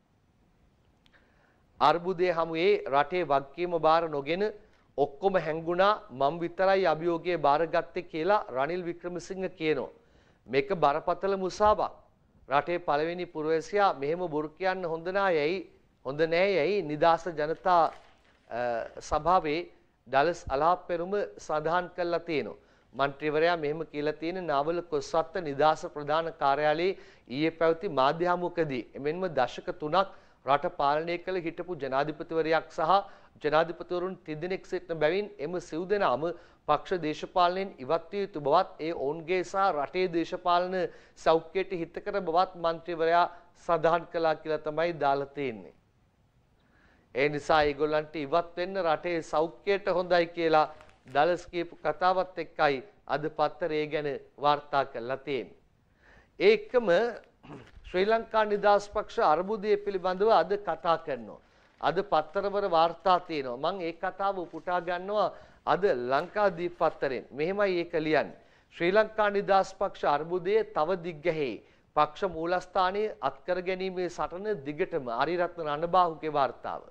අර්බුදයේ හමුවේ රටේ වගකීම බාර නොගෙන ඔක්කොම හැංගුණා මම විතරයි අභියෝගයේ බාරගත්තේ කියලා රනිල් වික්‍රමසිංහ කියනවා. මේක බරපතල මුසාවක්. රටේ පළවෙනි පුරවැසියා මෙහෙම බොරු කියන්න හොඳ නෑ යයි නිදාස ජනතා සභාවේ ඩලස් අලාප් පෙරුම සඳහන් කළා තියෙනවා. මන්ත්‍රීවරයා මෙහෙම කියලා තියෙන නාවල කොස්වත්ත නිදාස ප්‍රධාන කාර්යාලයේ ඊයේ පැවති මාධ්‍ය හමුවකදී එමෙන්ම දශක 3ක් රට පාලනය කළ හිටපු ජනාධිපතිවරයෙක් සහ ජනාධිපතිවරුන් තිදෙනෙක් සිටින බැවින් එම සිව් දෙනාම පක්ෂ දේශපාලනයෙන් ඉවත් විය යුතු බවත් ඒ ඔවුන්ගේ සහ රටේ දේශපාලන සෞඛ්‍යයට හිතකර බවත් මන්ත්‍රීවරයා සඳහන් කළා කියලා තමයි දාලා තියෙන්නේ. ඒ නිසා ඒගොල්ලන්ට ඉවත් වෙන්න රටේ සෞඛ්‍යයට හොඳයි කියලා ඩලස් කියපු කතාවත් එක්කයි අද පත්තරේ ගැන වාර්තා කරලා තියෙන්නේ. ඒකම ශ්‍රී ලංකා නිදහස් පක්ෂ අර්බුදයේ පිළිබඳව අද කතා කරනවා. අද පත්තරවල වාර්තා තියෙනවා. මම ඒ කතාව උපුටා ගන්නවා අද ලංකාදීප පත්තරෙන්. මෙහෙමයි ඒක ලියන්නේ. ශ්‍රී ලංකා නිදහස් පක්ෂ අර්බුදයේ තව දිග්ගැහි පක්ෂ මූලස්ථානයේ අත්කර ගැනීමේ සටන දිගටම ආරියරත්න රණබාහුගේ වාර්තාව.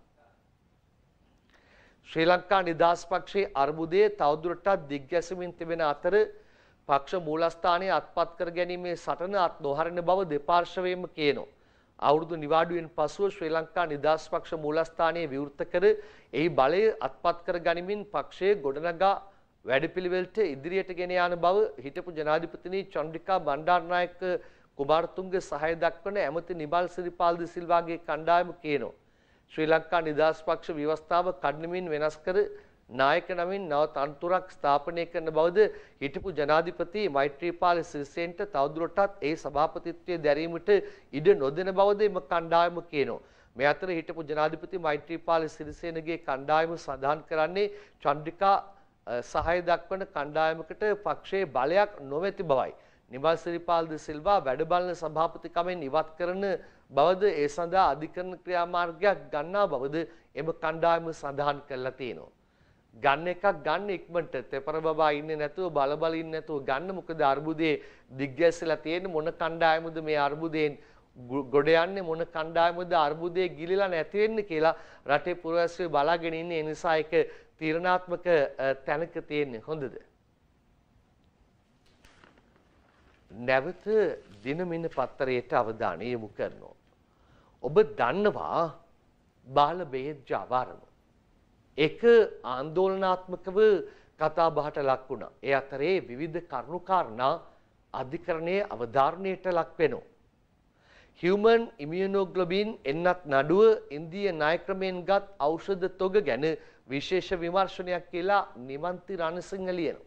ශ්‍රී ලංකා නිදහස් පක්ෂයේ අර්බුදයේ තවදුරටත් දිග්ගැසෙමින් තිබෙන අතර පක්ෂ මූලස්ථානයේ අත්පත් කර ගැනීමේ සටන අත් නොහරින බව දෙපාර්ශ්වයෙන්ම කියනවා. අවුරුදු නිවාඩුවෙන් පසුව ශ්‍රී ලංකා නිදහස් පක්ෂ මූලස්ථානයේ විවෘත කර එහි බලය අත්පත් කර ගනිමින් පක්ෂයේ ගොඩනගා වැඩපිළිවෙලට ඉදිරියට ගෙන යන බව හිටපු ජනාධිපතිනි චන්ද්‍රිකා බණ්ඩාරනායක කුමාරතුංග සහාය දක්වන ඇමති නිබල් සිරිපාල් ද සිල්වාගේ කණ්ඩායම කියනවා. ශ්‍රී ලංකා නිදහස් පක්ෂ ව්‍යවස්ථාව කඩනමින් වෙනස් කර නායක නමින් නව තනතුරක් ස්ථාපනය කරන බවද හිටපු ජනාධිපති මෛත්‍රීපාල සිරිසේනට තවදුරටත් ඒ සභාපතිත්වයේ දැරීමට ඉඩ නොදෙන බවද එම කණ්ඩායම කියනවා. මේ අතර හිටපු ජනාධිපති මෛත්‍රීපාල සිරිසේනගේ කණ්ඩායම සඳහන් කරන්නේ චන්ද්‍රිකා සහාය දක්වන කණ්ඩායමකට පක්ෂයේ බලයක් නොමැති බවයි. නිබල් සිරිපාල් ද සිල්වා වැඩ බලන සභාපතිකමෙන් ඉවත් කරන බවද ඒ සඳහා අධිකරණ ක්‍රියාමාර්ගයක් ගන්නා බවද එම කණ්ඩායම සඳහන් කරලා තියෙනවා. ගන්න එකක් ගන්න ඉක්මනට තෙපර බබා ඉන්නේ නැතුව බල ඉන්නේ නැතුව ගන්න. මොකද අර්බුදයේ දිග්ගැස්සලා තියෙන මොන කණ්ඩායමද මේ අර්බුදයෙන් ගොඩ යන්නේ, මොන කණ්ඩායමද අර්බුදයේ ගිලිලා නැති වෙන්නේ කියලා රටේ පුරවැසියෝ බලාගෙන ඉන්නේ. ඒ නිසා ඒක තීරණාත්මක තැනක තියෙන්නේ. හොඳද? නැවත දිනමින පත්තරයට අවධානය යොමු කරනවා. ඔබ දන්නවා බාල බෙහෙත් ජාවාරම එක ආందోලනාත්මකව කතා බහට ලක් වුණා. ඒ අතරේ විවිධ කරුණු කාරණා අධිකරණයේ අවධාරණයට ලක් වෙනවා. Human immunoglobulin එන්නත් නඩුව ඉන්දිය ණය ක්‍රමයෙන් ගත් ඖෂධ තොග ගැන විශේෂ විමර්ශනයක් කියලා නිමන්ති රණසිංහ ලියනවා.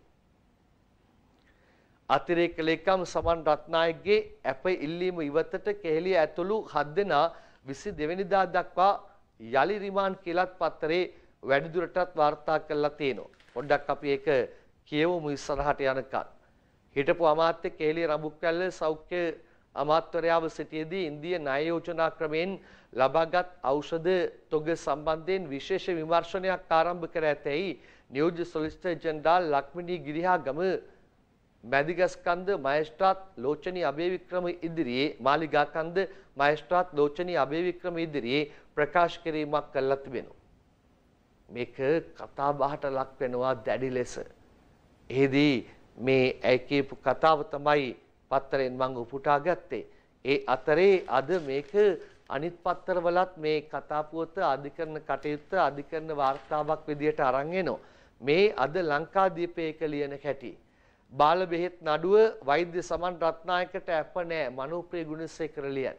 අතිරේක ලේකම් සමන් රත්නායකගේ අප ඉල්ලීම ඉවතට කෙහෙලිය ඇතුළු 7 දෙනා 22 වෙනිදා දක්වා යලි රිමාන්ඩ් කියලාත් පත්තරේ වැඩිදුරටත් වාර්තා කරලා තියෙනවා. පොඩ්ඩක් අපි ඒක කියවමු ඉස්සරහට යනකම්. හිටපු අමාත්‍ය කෙහෙලිය රඹුක්වැල්ල සෞඛ්‍ය අමාත්‍යවරයාව සිටියේදී ඉන්දිය ණය යෝජනා ක්‍රමයෙන් ලබාගත් ඖෂධ තොග සම්බන්ධයෙන් විශේෂ විමර්ශනයක් ආරම්භ කර ඇතැයි නියෝජ්‍ය සොලිසිටර් ජෙනරාල් ලක්මිනී ගිරිහාගම මැදිගස්කන්ද මහේස්ත්‍රාත් ලෝචනී අබේවික්‍රම ඉදිරියේ මාලිගාකන්ද මහේස්ත්‍රාත් ලෝචනී අබේවික්‍රම ඉදිරියේ ප්‍රකාශ කිරීමක් කළා තිබෙනවා. මේක කතා බහට ලක් වෙනවා දැඩි ලෙස. එෙහිදී මේ ඇයි කියපු කතාව තමයි පත්තරෙන් මම උපුටා ගත්තේ. ඒ අතරේ අද මේක අනිත් පත්තරවලත් මේ කතා පුවත අධිකරණ කටයුත්ත අධිකරණ වාර්තාවක් විදියට අරන් එනවා. මේ අද ලංකාදීපයක ලියන හැටි. බාල බෙහෙත් නඩුව වෛද්‍ය සමන් රත්නායකට අප නෑ මනෝප්‍රිය ගුණසේකර ලියන.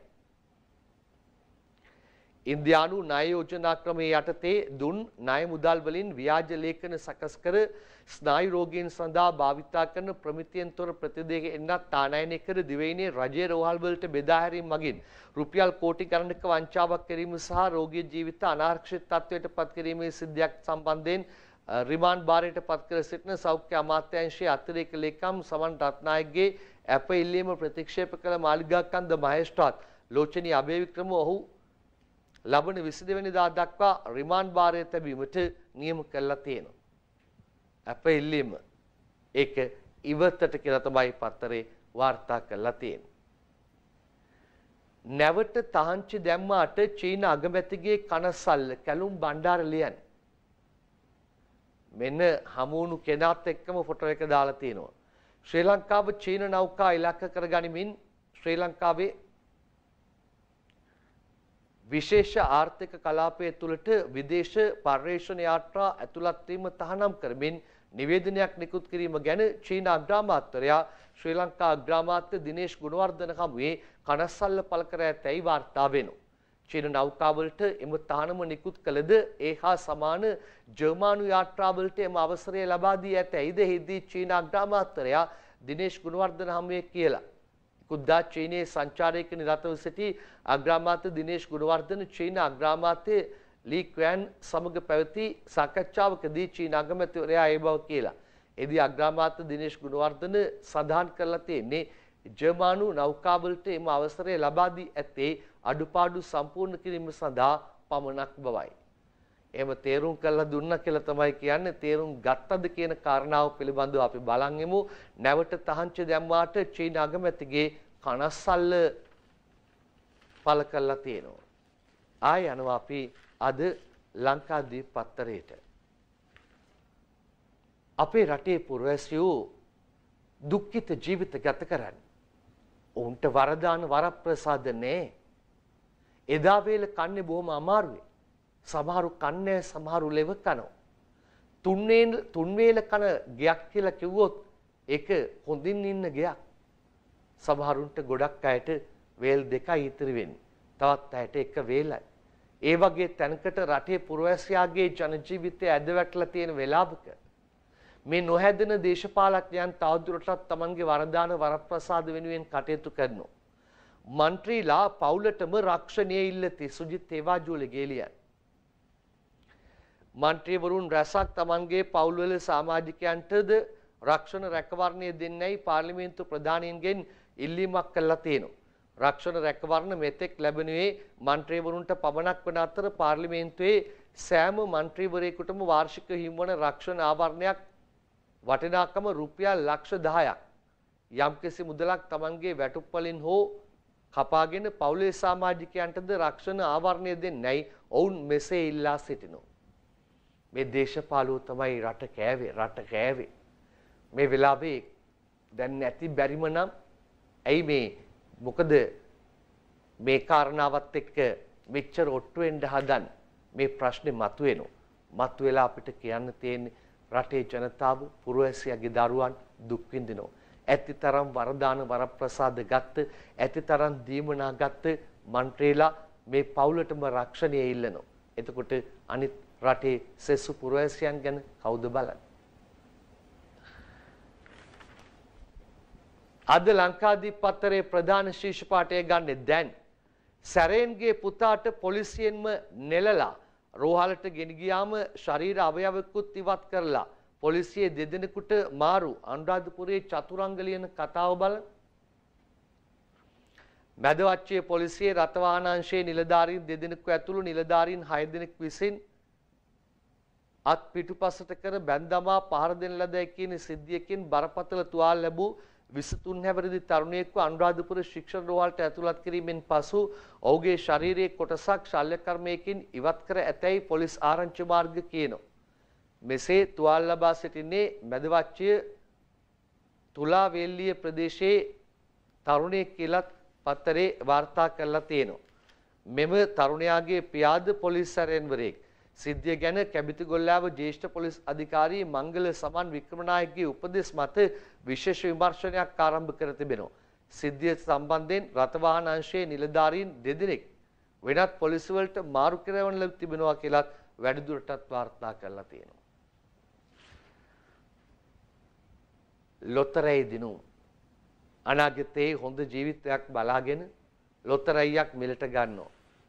ඉන්දියානු ණය යෝජනා ක්‍රමයේ යටතේ දුන් ණය මුදල් වලින් ව්‍යාජ ලේඛන සකස් කර ස්නායු රෝගීන් සඳහා භාවිතා කරන ප්‍රමිතියෙන් තොර ප්‍රතිදේශ එන්නත් ආනයනය කර දිවයිනේ රජයේ රෝහල් වලට බෙදා හැරීම මගින් රුපියල් කෝටි ගණනක වංචාවක් කිරීම සහ රෝගී ජීවිත අනාරක්ෂිත තත්ත්වයට පත් කිරීමේ සිද්ධියක් සම්බන්ධයෙන් රිමාන්ඩ් බාරයට පත් කර සිටින සෞඛ්‍ය අමාත්‍යාංශයේ අතිරේක ලේකම් සමන් රත්නායකගේ අප ඉල්ලීම ප්‍රතික්ෂේප කළ මාලිගාකන්ද මහේස්ත්‍රාත් ලෝචනී අබේවික්‍රම ඔහු ලබන 22 වෙනිදා දක්වා රිමාන්ඩ් බාරයේ තැබීමට නියම කළා තියෙනවා. අප ඉල්ලීම ඒක ඉවතට කියලා තමයි පත්තරේ වාර්තා කරලා තියෙන්නේ. නැවට තහංචි දැම්මාට චීන අගමැතිගේ කනසල්ල කැලුම් බණ්ඩාර ලියන්නේ. මෙන්න හමුණු කෙනාත් එක්කම ෆොටෝ එක දාලා තියෙනවා. ශ්‍රී ලංකාව චීන නෞකා ඉලක්ක කරගනිමින් ශ්‍රී ලංකාවේ විශේෂ ආර්ථික කලාපය තුළට විදේශ පර්යේෂණ යාත්‍රා ඇතුළත් වීම තහනම් කරමින් නිවේදනයක් නිකුත් කිරීම ගැන චීන අග්‍රාමාත්‍යවරයා ශ්‍රී ලංකා අග්‍රාමාත්‍ය දිනේෂ් ගුණවර්ධන හමුවේ කනස්සල්ල පළ කර ඇතැයි වාර්තා වෙනවා. චීන නෞකාවලට එම තහනම නිකුත් කළද ඒ හා සමාන ජර්මානු යාත්‍රාවලට එම අවසරය ලබා දී ඇතැයිද එහිදී චීන අග්‍රාමාත්‍යවරයා දිනේෂ් ගුණවර්ධන හමුවේ කියලා. කුද්දා චීනයේ සංචාරයක නිරතව සිටි අග්‍රාමාත්‍ය දිනේෂ් ගුණවර්ධන චීන අග්‍රාමාත්‍ය ලී ක්වෑන් සමග පැවති සාකච්ඡාවකදී චීන අගමැතිවරයා ඒ බව කියලා. එදී අග්‍රාමාත්‍ය දිනේෂ් ගුණවර්ධන සඳහන් කරලා තියෙන්නේ ජර්මානු නෞකාවලට එම අවසරය ලබා දී ඇත්තේ අඩුපාඩු සම්පූර්ණ කිරීම සඳහා පමණක් බවයි. එහෙම තේරුම් කරලා දුන්නා කියලා තමයි කියන්නේ. තේරුම් ගත්තද කියන කාරණාව පිළිබඳව අපි බලන් යමු. නැවට තහංචි දැම්මාට චීන අගමැතිගේ කනස්සල්ල පළ කරලා තියෙනවා. ආය යනවා අපි අද ලංකාදීප පත්තරේට. අපේ රටේ පුරවැසියෝ දුක්ඛිත ජීවිත ගත කරන්නේ. උන්ට වරදාන වරප්‍රසාද නැහැ. එදා වේල කන්නේ බොහොම අමාරුයි. සමහරු කන්නේ සමහරු ලෙව කනවා. තුන් වේල කන ගයක් කියලා කිව්වොත් ඒක හොඳින් ඉන්න ගයක්. සමහරුන්ට ගොඩක් අයට වේල් දෙකයි ඉතිරි වෙන්නේ. තවත් අයට එක වේලයි. ඒ වගේ තැනකට රටේ පුරවැසියාගේ ජන ජීවිතය ඇද වැටලා තියෙන වෙලාවක මේ නොහැදෙන දේශපාලකයන් තවදුරටත් තමන්ගේ වරදාන වරප්‍රසාද වෙනුවෙන් කටයුතු කරනවා. මන්ත්‍රීලා පවුලටම රක්ෂණය ඉල්ලති සුජිත් තේවාජෝලි ගේලියන්. මන්ත්‍රීවරුන් රැසක් තමන්ගේ පවුල්වල සමාජිකයන්ටද රක්ෂණ රැකවරණය දෙන්නයි පාර්ලිමේන්තු ප්‍රධානීන්ගෙන් ඉල්ලීමක් කළා තියෙනවා. රක්ෂණ රැකවරණ මෙතෙක් ලැබෙනුයේ මන්ත්‍රීවරුන්ට පමණක් වන අතර පාර්ලිමේන්තුවේ සෑම මන්ත්‍රීවරයෙකුටම වාර්ෂික හිමිවන රක්ෂණ ආවරණයක් වටිනාකම රුපියල් ලක්ෂ 10ක් යම්කිසි මුදලක් තමන්ගේ වැටුප් වලින් හෝ කපාගෙන පවුලේ සමාජිකයන්ටද රක්ෂණ ආවරණය දෙන්නයි ඔවුන් මෙසේ ඉල්ලා සිටිනවා. මේ දේශපාලුව තමයි රට කෑවේ. මේ වෙලාවේ දැන් නැති බැරිම නම් ඇයි මේ මොකද මේ කාරණාවත් එක්ක මෙච්චර ඔට්ටු වෙන්න හදන් මේ ප්‍රශ්නේ මතුවෙනවා. මතුවලා අපිට කියන්න තියෙන්නේ රටේ ජනතාව පුරවැසියාගේ දරුවන් දුක් විඳිනවා. ඇතිතරම් වරදාන වරප්‍රසාද ගත්ත, ඇතිතරම් දීමනා ගත්ත මන්ත්‍රීලා මේ පවුලටම රක්ෂණය ඉල්ලනවා. එතකොට අනිත් රටේ සෙසු පුරවැසියන් ගැන කවුද බලන්නේ? අද ලංකාදීප පත්තරේ ප්‍රධාන ශීර්ෂ පාඨය ගන්නේ දැන් සැරේන්ගේ පුතාට පොලිසියෙන්ම නෙලලා රෝහලට ගෙන ගියාම ශරීර අවයවකුත් ඉවත් කරලා පොලිසියේ දෙදෙනෙකුට මාරු අනුරාධපුරයේ චතුරංග ලියන කතාව බලන්න. මැදවච්චේ පොලිසියේ රථවාහනාංශයේ නිලධාරීන් දෙදෙනෙකු ඇතුළු නිලධාරීන් 6 දෙනෙක් විසින් අත් පිටුපසට කර බැන්දමා පහර දෙන ලද කියන සිද්ධියකින් බරපතල තුවාල ලැබූ 23 හැවිරිදි තරුණයෙක්ව අනුරාධපුර ශික්ෂණ රෝහලට ඇතුළත් කිරීමෙන් පසු ඔහුගේ ශාරීරික කොටසක් ශල්‍ය කර්මයකින් ඉවත් කර ඇතැයි පොලිස් ආරංචි මාර්ග කියනවා. මෙසේ තුවාල ලබා සිටින්නේ මැදවච්චිය තුලාවේල්ලිය ප්‍රදේශයේ තරුණයෙක් කියලා පත්තරේ වාර්තා කරලා තියෙනවා. මෙම තරුණයාගේ පියාද පොලිස් සැරෙන්වරයෙක්. සිද්ධිය ගැන කැබිතිගොල්ලාව ජ්‍යෙෂ්ඨ පොලිස් අධිකාරී මංගල සමන් වික්‍රමනායකගේ උපදෙස් මත විශේෂ විමර්ශනයක් ආරම්භ කර තිබෙනවා. සිද්ධිය සම්බන්ධයෙන් රථවාහන අංශයේ නිලධාරීන් දෙදෙනෙක් වෙනත් පොලිස් වලට මාරු කරවන ලබ තිබෙනවා කියලා වැඩිදුරටත් වාර්තා කරලා තියෙනවා. ලොතරැයි දිනුම් අනාගතයේ හොඳ ජීවිතයක් බලාගෙන ලොතරැයියක් මිලට ගන්නවා.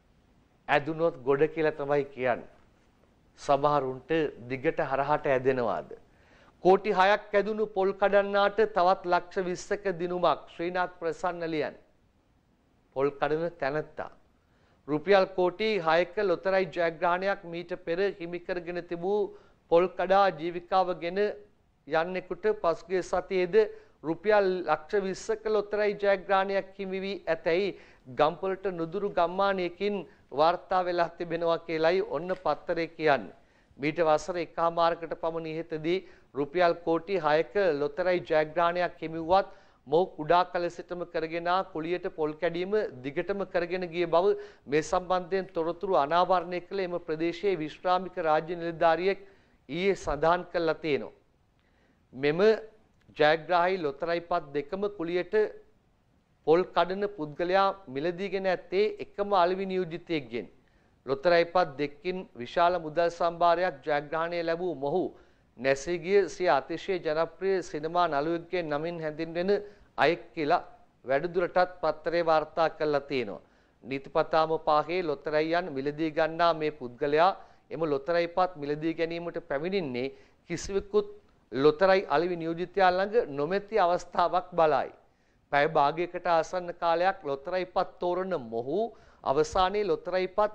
ඇදුනොත් ගොඩ කියලා තමයි කියන්නේ. සමහරුන්ට දිගට හරහට ඇදෙනවාද? කෝටි 6ක් ඇදුණු පොල් කඩන්නාට තවත් ලක්ෂ 20ක දිනුමක් ශ්‍රීනාත් ප්‍රසන්න ලියන්. පොල් කඩන තැනැත්තා. රුපියල් කෝටි 6ක ලොතරැයි ජයග්‍රහණයක් මීට පෙර හිමි කරගෙන තිබූ පොල් කඩා ජීවිකාවගෙන යන්නෙකුට පසුගිය සතියේද රුපියල් ලක්ෂ 20ක ලොතරැයි ජයග්‍රහණයක් හිමි වී ඇතැයි ගම්පොළට නුදුරු ගම්මානයකින් වාර්තා වෙලා තිබෙනවා කියලයි ඔන්න පත්තරේ කියන්නේ. මීට වසර එකමාරකට පමණ ඉහතදී රුපියල් කෝටි 6ක ලොතරැයි ජයග්‍රහණයක් හිමිවුවත් මොහු කුඩා කල සිටම කරගෙන කුලියට පොල් කැඩීම දිගටම කරගෙන ගිය බව මේ සම්බන්ධයෙන් තොරතුරු අනාවරණය කළ එම ප්‍රදේශයේ විශ්‍රාමික රාජ්‍ය නිලධාරියෙක් ඊයේ සඳහන් කළා තියෙනවා. මෙම ජයග්‍රාහී ලොතරැයිපත් දෙකම කුලියට පොල් කඩන පුද්ගලයා මිලදීගෙන ඇත්තේ එකම අලෙවි නියෝජිතයෙක්ගෙන්. ලොතරැයිපත් දෙකකින් විශාල මුදල් සම්භාරයක් ජයග්‍රහණය ලැබූ මොහු නැසී ගිය සිය අතිශය ජනප්‍රිය සිනමා නළුවෙක්ගේ නමින් හැඳින්වෙන අයෙක් කියලා වැඩිදුරටත් පත්තරේ වාර්තා කරලා තියෙනවා. නීතිපතාම පාහේ ලොතරැයියන් මිලදී ගන්නා මේ පුද්ගලයා එම ලොතරැයිපත් මිලදී ගැනීමට පැමිණින්නේ කිසිවෙකුත් ලොතරැයි අලෙවි නියෝජිතයා ළඟ නොමැති අවස්ථාවක් බලයි. පැය භාගයකට ආසන්න කාලයක් ලොතරැයිපත් තෝරන මොහු අවසානයේ ලොතරැයිපත්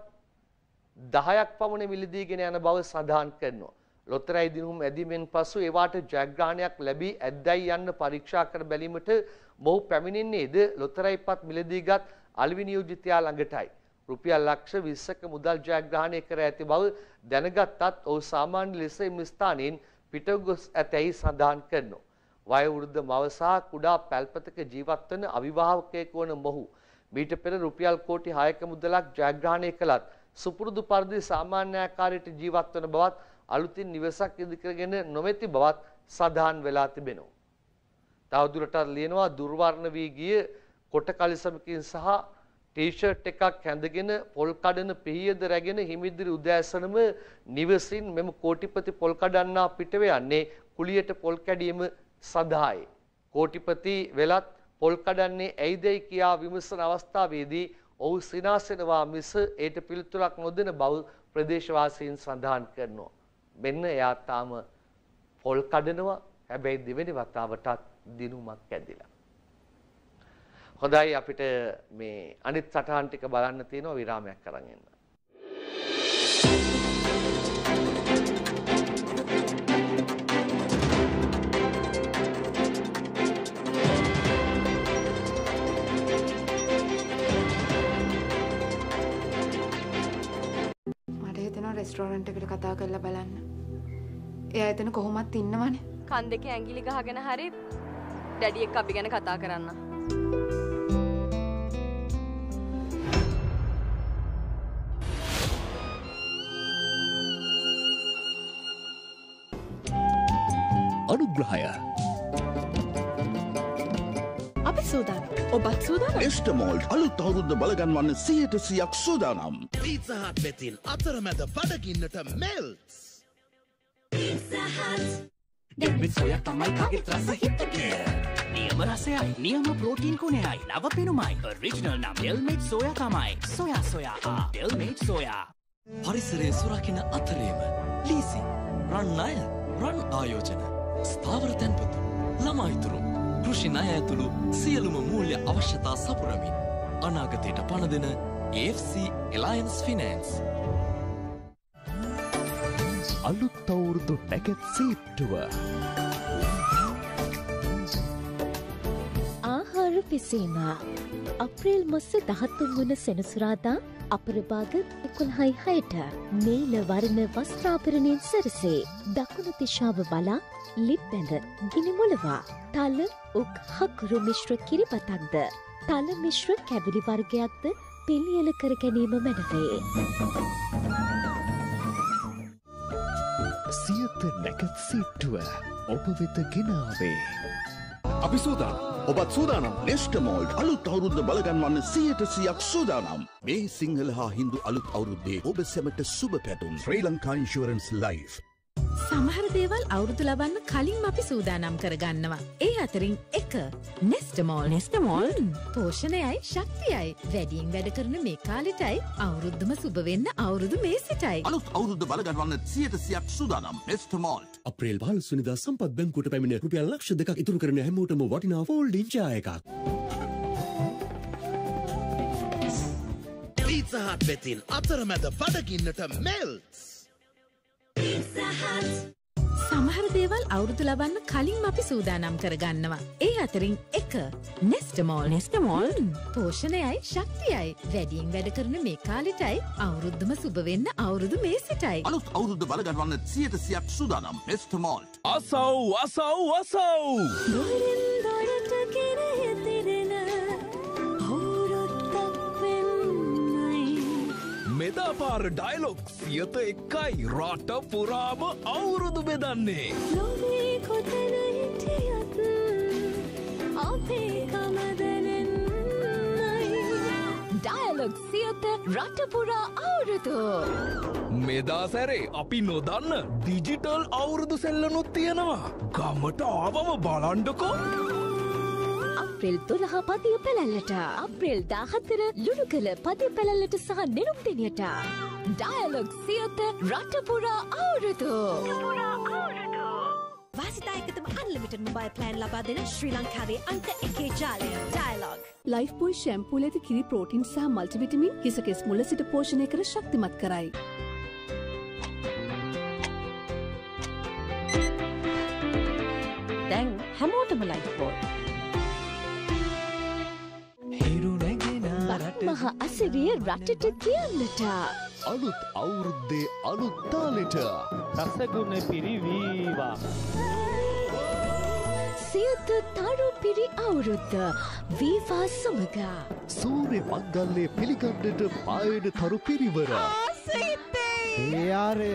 10ක් පමණ මිලදීගෙන යන බව සඳහන් කරනවා. ලොතරැයි දිනුම් ඇදීමෙන් පසු ඒවාට ජයග්‍රහණයක් ලැබී ඇද්දයි යන්න පරීක්ෂා කර බැලීමට මොහු පැමිණෙන්නේද ලොතරැයිපත් මිලදීගත් අලෙවි නියෝජිතයා ළඟටයි. රුපියල් ලක්ෂ 20ක මුදල් ජයග්‍රහණය කර ඇති බව දැනගත්තත් ඔහු සාමාන්‍ය ලෙස එම ස්ථානයෙන් පිටගොස් ඇතැයි සඳහන් කරනවා. වයෝවෘද්ධ මව සහ කුඩා පැල්පතක ජීවත් වන අවිවාහකයෙකු වන මොහු මීට පෙර රුපියල් කෝටි 6ක මුදලක් ජයග්‍රහණය කළත් සුපුරුදු පරිදි සාමාන්‍ය ආකාරයට ජීවත් වන බවත් අලුතින් නිවසක් ඉදිකරගෙන නොමැති බවත් සඳහන් වෙලා තිබෙනවා. තවදුරටත් ලියනවා දුර්වර්ණ වී ගිය කොට කලිසමකින් සහ ටී-ෂර්ට් එකක් ඇඳගෙන පොල් කඩන පිහියද රැගෙන හිමිදිරි උදෑසනම නිවසින් මෙම කෝටිපති පොල් කඩන්නා පිටව යන්නේ කුලියට පොල් කැඩීම සඳහායි. කෝටිපති වෙලත් පොල් කඩන්නේ ඇයිදයි කියා විමසන අවස්ථාවේදී ඔහු සිනාසෙනවා මිස ඒට පිළිතුරක් නොදෙන බව ප්‍රදේශවාසීන් සඳහන් කරනවා. මෙන්න එයා තාම පොල් කඩනවා, හැබැයි දෙවෙනි වතාවටත් දිනුමක් ඇදිලා. හොඳයි, අපිට මේ අනිත් සටහන් ටික බලන්න තියෙනවා, විරාමයක් අරන් එන්න. රෙස්ටෝරන්ට් එකට කතා කරලා බලන්න. එයා එතන කොහොමත් ඉන්නවනේ. කන් දෙකේ ඇඟිලි ගහගෙන හරි ඩැඩි එක්ක අපි ගැන කතා කරන්න. අනුග්‍රහය. අපි සූදානම්. ඔබත් සූදානම්. එස්ටමෝල්ට් අලුත් අවුරුද්ද බලගන්වන්න 100%ක් සූදානම්. පීට්සා හට් වෙතින් අතරමැද බඩගින්නට මෙල්ස්. ඩෙල්මෙට් සොයා තමයි කාගෙත් රස හිතකය. නියම රසයයි, නියම ප්‍රෝටීන් ගුණයයි, නව පෙනුමයි. ඔරිජිනල් නම් ඩෙල්මෙට් සොයා තමයි. සොයා ඩෙල්මෙට් සොයා. පරිසරය සුරකින අතරේම ලීසි, රන් ණය, රන් ආයෝජන, ස්ථාවර තැන්පතු, ළමායිතුරු, කෘෂි ණය ඇතුළු සියලුම මූල්‍ය අවශ්‍යතා සපුරමින් අනාගතයට පණ දෙන AFC Alliance Finance. අලුත් අවුරුදු නැකත් සීට්ටුව. ආහාර පිසීම අප්‍රේල් මස 13 වන සෙනසුරාදා අපරභාග 11:06ට නීල වර්ණ වස්ත්‍රාභරණයෙන් සැරසේ දකුණු දිශාව බලා ලිප් බැඳ ගිනි මොළවා තල උක් හකුරු මිශ්‍ර කිරිබතක්ද තල මිශ්‍ර කැවිලි වර්ගයක්ද පිළියෙල කර ගැනීම මැනවේ. සියත නැකත් සීට්ටුව ඔබ වෙත ගෙනාවේ. අපි සූදානම්. ඔබත් සූදානම්. එස්ටමෝල්ට් අලුත් අවුරුද්ද බලගන්වන්න 100%ක් සූදානම්. මේ සිංහල හා හින්දු අලුත් අවුරුද්දේ ඔබ සැමට සුබ පැතුම්. Sri Lanka insurance life. සමහර දේවල් අවුරුදු ලබන්න කලින් අපි සූදානම් කරගන්නවා. ඒ අතරින් එක නෙස්ටමෝල් පෝෂණයයි ශක්තියයි වැඩියෙන් වැඩ කරන මේ කාලෙටයි අවුරුද්දම සුබ වෙන්න අවුරුදු මේසෙටයි. අලුත් අවුරුද්ද බලගන්වන්න 100%ක් සූදානම්. නෙස්ටමෝල්ට්. අප්‍රේල් 15 වෙනිදා සම්පත් බැංකුවට පැමිණ රුපියල් ලක්ෂ 2ක් ඉතුරු කරන හැමෝටම වටිනා ෆෝල්ඩින් චා එකක්. පීට්සා හට් වෙතින් අතරමැද බඩගින්නට මෙල්ස්. සමහර දේවල් අවුරුදු ලබන්න කලින් අපි සූදානම් කරගන්නවා. ඒ අතරින් එක නෙස්ටමෝල් පෝෂණයයි ශක්තියයි වැඩියෙන් වැඩ කරන මේ කාලෙටයි අවුරුද්දම සුබ වෙන්න අවුරුදු මේසෙටයි. අලුත් අවුරුද්ද බලගන්වන්න 100%ක් සූදානම්. නෙස්ටමෝල්ට්. අසව් මෙදා පාර ඩයලොග් 101යි රට පුරාම අවුරුදු බෙදන්නේ. ලෝකේ කොතන හිටියත් අපේ කම දැනෙන්නයි. ඩයලොග් 100 රට පුරා අවුරුදු. මෙදා සැරේ අපි නොදන්න ඩිජිටල් අවුරුදු සෙල්ලනුත් තියෙනවා. ගමට ආවම බලන්ඩකෝ. අප්‍රේල් 12 පදිය පැලැල්ලට අප්‍රේල් 14 ලුණු කළ පදිය පැලැල්ලට සහ නෙළුම් දෙනියට ඩයලොග් 100 රට පුරා අවුරුදු. වාසිදායකතම අන්ලිමිටඩ් මොබයිල් ප්ලෑන් ලබා දෙන ශ්‍රී ලංකාවේ අංක 1 ජාලය ඩයලොග්. ලයිෆ් බොයි ෂැම්පූ ලෙත කිරි ප්‍රෝටීන් සහ මල්ටිවිටමින් හිස කෙස් මුල සිට පෝෂණය කර ශක්තිමත් කරයි. දැන් හැමෝටම ලයිෆ් බොයි. මහ අසිරිය රටට කියන්නට අලුත් අවුරුද්දේ අලුත් තාලෙට රසගුණ පිරිවීවා. සියත තරු පිරි අවුරුද්ද වීවා සමග සූර්ය මංගල්‍යය පිළිගන්නට පායන තරු පිරිවර ඒ ආරය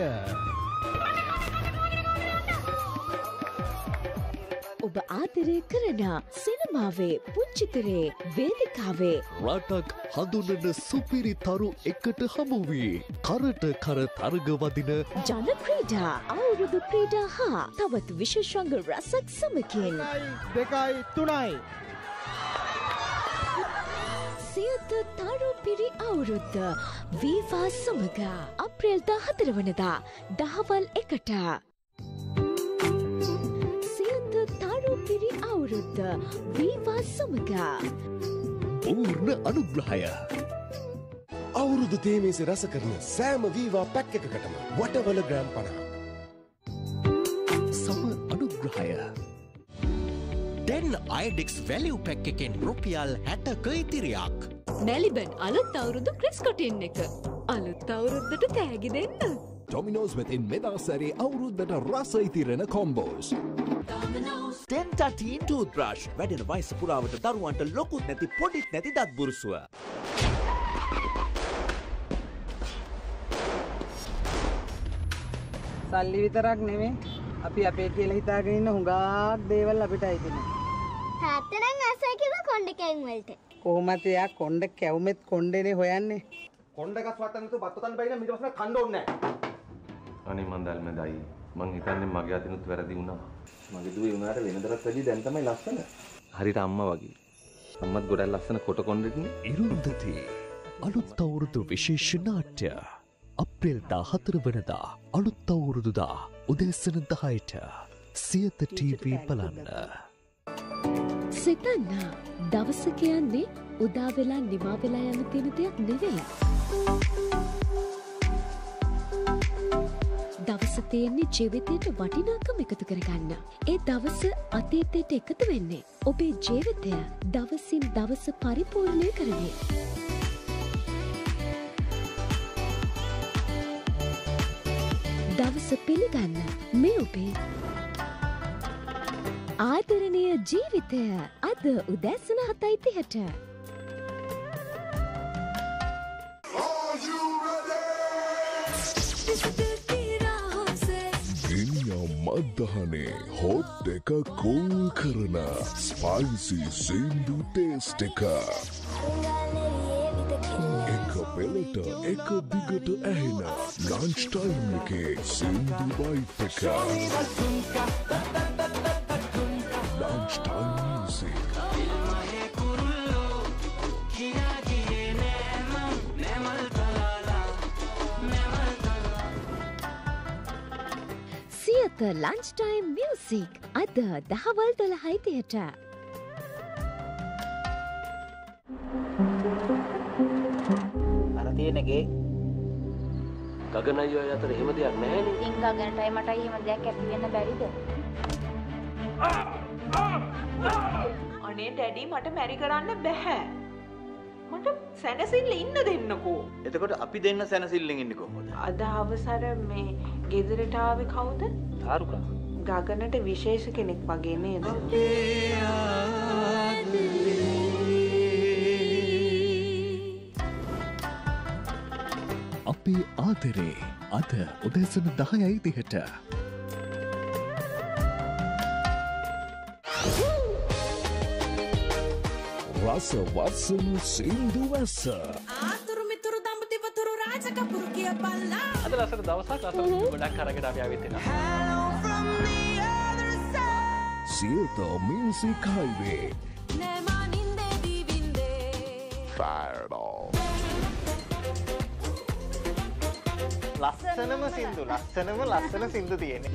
ඔබ ආදරය කරන සිනමාවේ පුංචිතරේ වේදිකාවේ රටක් හඳුනන සුපිරි තරු එකට හමුවී කරට කර තරග වදින ජන ක්‍රීඩා අවුරුදු ක්‍රීඩා හා තවත් විශේෂංග රසක් සමකින් 2.3 සියත තරු පිරි අවුරුද්ද වීවා සමග අප්‍රේල් 14 වනදා දහවල් 1ට තරු පිරි අවුරුද්ද වීවා සමග පූර්ණ අනුග්‍රහය. අවුරුදු තේමේස රස කරන සෑම වීවා පැක් එකකටම වටවල ග්‍රෑම් 50ක්. සම අනුග්‍රහය. දැන් අයඩෙක්ස් වැලියු පැක් එකෙන් රුපියල් 60ක ඉතිරියක්. මැලිබන් අලුත් අවුරුදු ක්‍රිස්කොටින් එක. අලුත් අවුරුද්දට තෑගි දෙන්න. ඩොමිනෝස් වෙතින් මෙදා සැරේ අවුරුද්දට රස ඉතිරෙන කොම්බෝස්. ටෙන්ටටීන් ටූත්බ්‍රෂ් වැඩෙන වයස පුරාවට දරුවන්ට ලොකුත් නැති පොඩිත් නැති දත් බුරුසුව. සල්ලි විතරක් නෙමේ අපි අපේ කියලා හිතාගෙන ඉන්න හුඟක් දේවල් අපිට අයිතිනේ. තාත්තා නම් ආසයි කිව්ව කොණ්ඩ කැවුම් වලට. කොහොමද එයා කොණ්ඩ කැවුමෙත් කොණ්ඩේනේ හොයන්නේ. කොණ්ඩකස් වත්තන්න තු බත්තතන් බයින මිට පස්සේ කන්න ඕනේ නැහැ. අනේ මන් දැල්මෙදයි. මං හිතන්නේ මගේ අතිනුත් වැරදි වුණා. මගේ දුවේ උනාට වෙනදටත් වැඩි දැන් තමයි ලස්සන. හරියට අම්මා වගේ. අම්මත් ගොඩක් ලස්සන කොට කොණ්ඩෙක්නේ. ඉරුන්දති අලුත් අවුරුදු විශේෂ නාට්‍ය අප්‍රේල් 14 වෙනිදා අලුත් අවුරුදුදා උදෑසන 10ට සියත ටීවී බලන්න. සිතන්න දවස කියන්නේ උදා වෙලා නිමා වෙලා යන තියෙන දෙයක් නෙවෙයි. දවස තියෙන්නේ ජීවිතයට වටිනාකම එකතු කරගන්න. ඒ දවස අතීතයට එකතු වෙන්නේ ඔබේ ජීවිතය දවසින් දවස පරිපූර්ණය කරන්නේ. දවස පිළිගන්න මේ ඔබේ ආදරණීය ජීවිතය අද උදෑසන 7:30ට. මද්දහනේ හොට් එක කූල් කරන ස්පයිසි සින්දු ටේස්ට් එක. එක පෙළට එක දිගට ඇහෙන ලන්ච් ටයිම් එකේ සින්දු වයිප් එක. Lunch time music. Siyatha lunch time music අද දහවල් 12:30ට. අර තියෙනගේ ගගන අයියෝ අතර එහෙම දෙයක් නැහැ නේ. ඉතින් ගගනටයි මටයි එහෙම දෙයක් ඇති වෙන්න බැරිද? අනේ ඩැඩි මට මැරි කරන්න බෑ. මට සැනසෙල්ල ඉන්න දෙන්නකෝ. එතකොට අපි දෙන්න සැනසෙල්ලෙන් ඉන්නේ කොහොමද? අද අවසර මේ ගෙදරට ආවේ කවුද? තාරුකා. ගගනට විශේෂ කෙනෙක් වගේ නේද? අපේ ආදරේ අද උදෑසන 10:30ට. රස වත්සන සින්දු වැස්ස. ආතුරු මිතුරු දඹදිවතුරු රාජකපුරු කිය බල්ලා. අද ලස්සන දවසක් අසල ගොඩක් අරගෙන අපි ආවෙත් වෙනවා. Siyatha music highway. ලස්සනම සින්දු ලස්සන සින්දු තියෙන්නේ.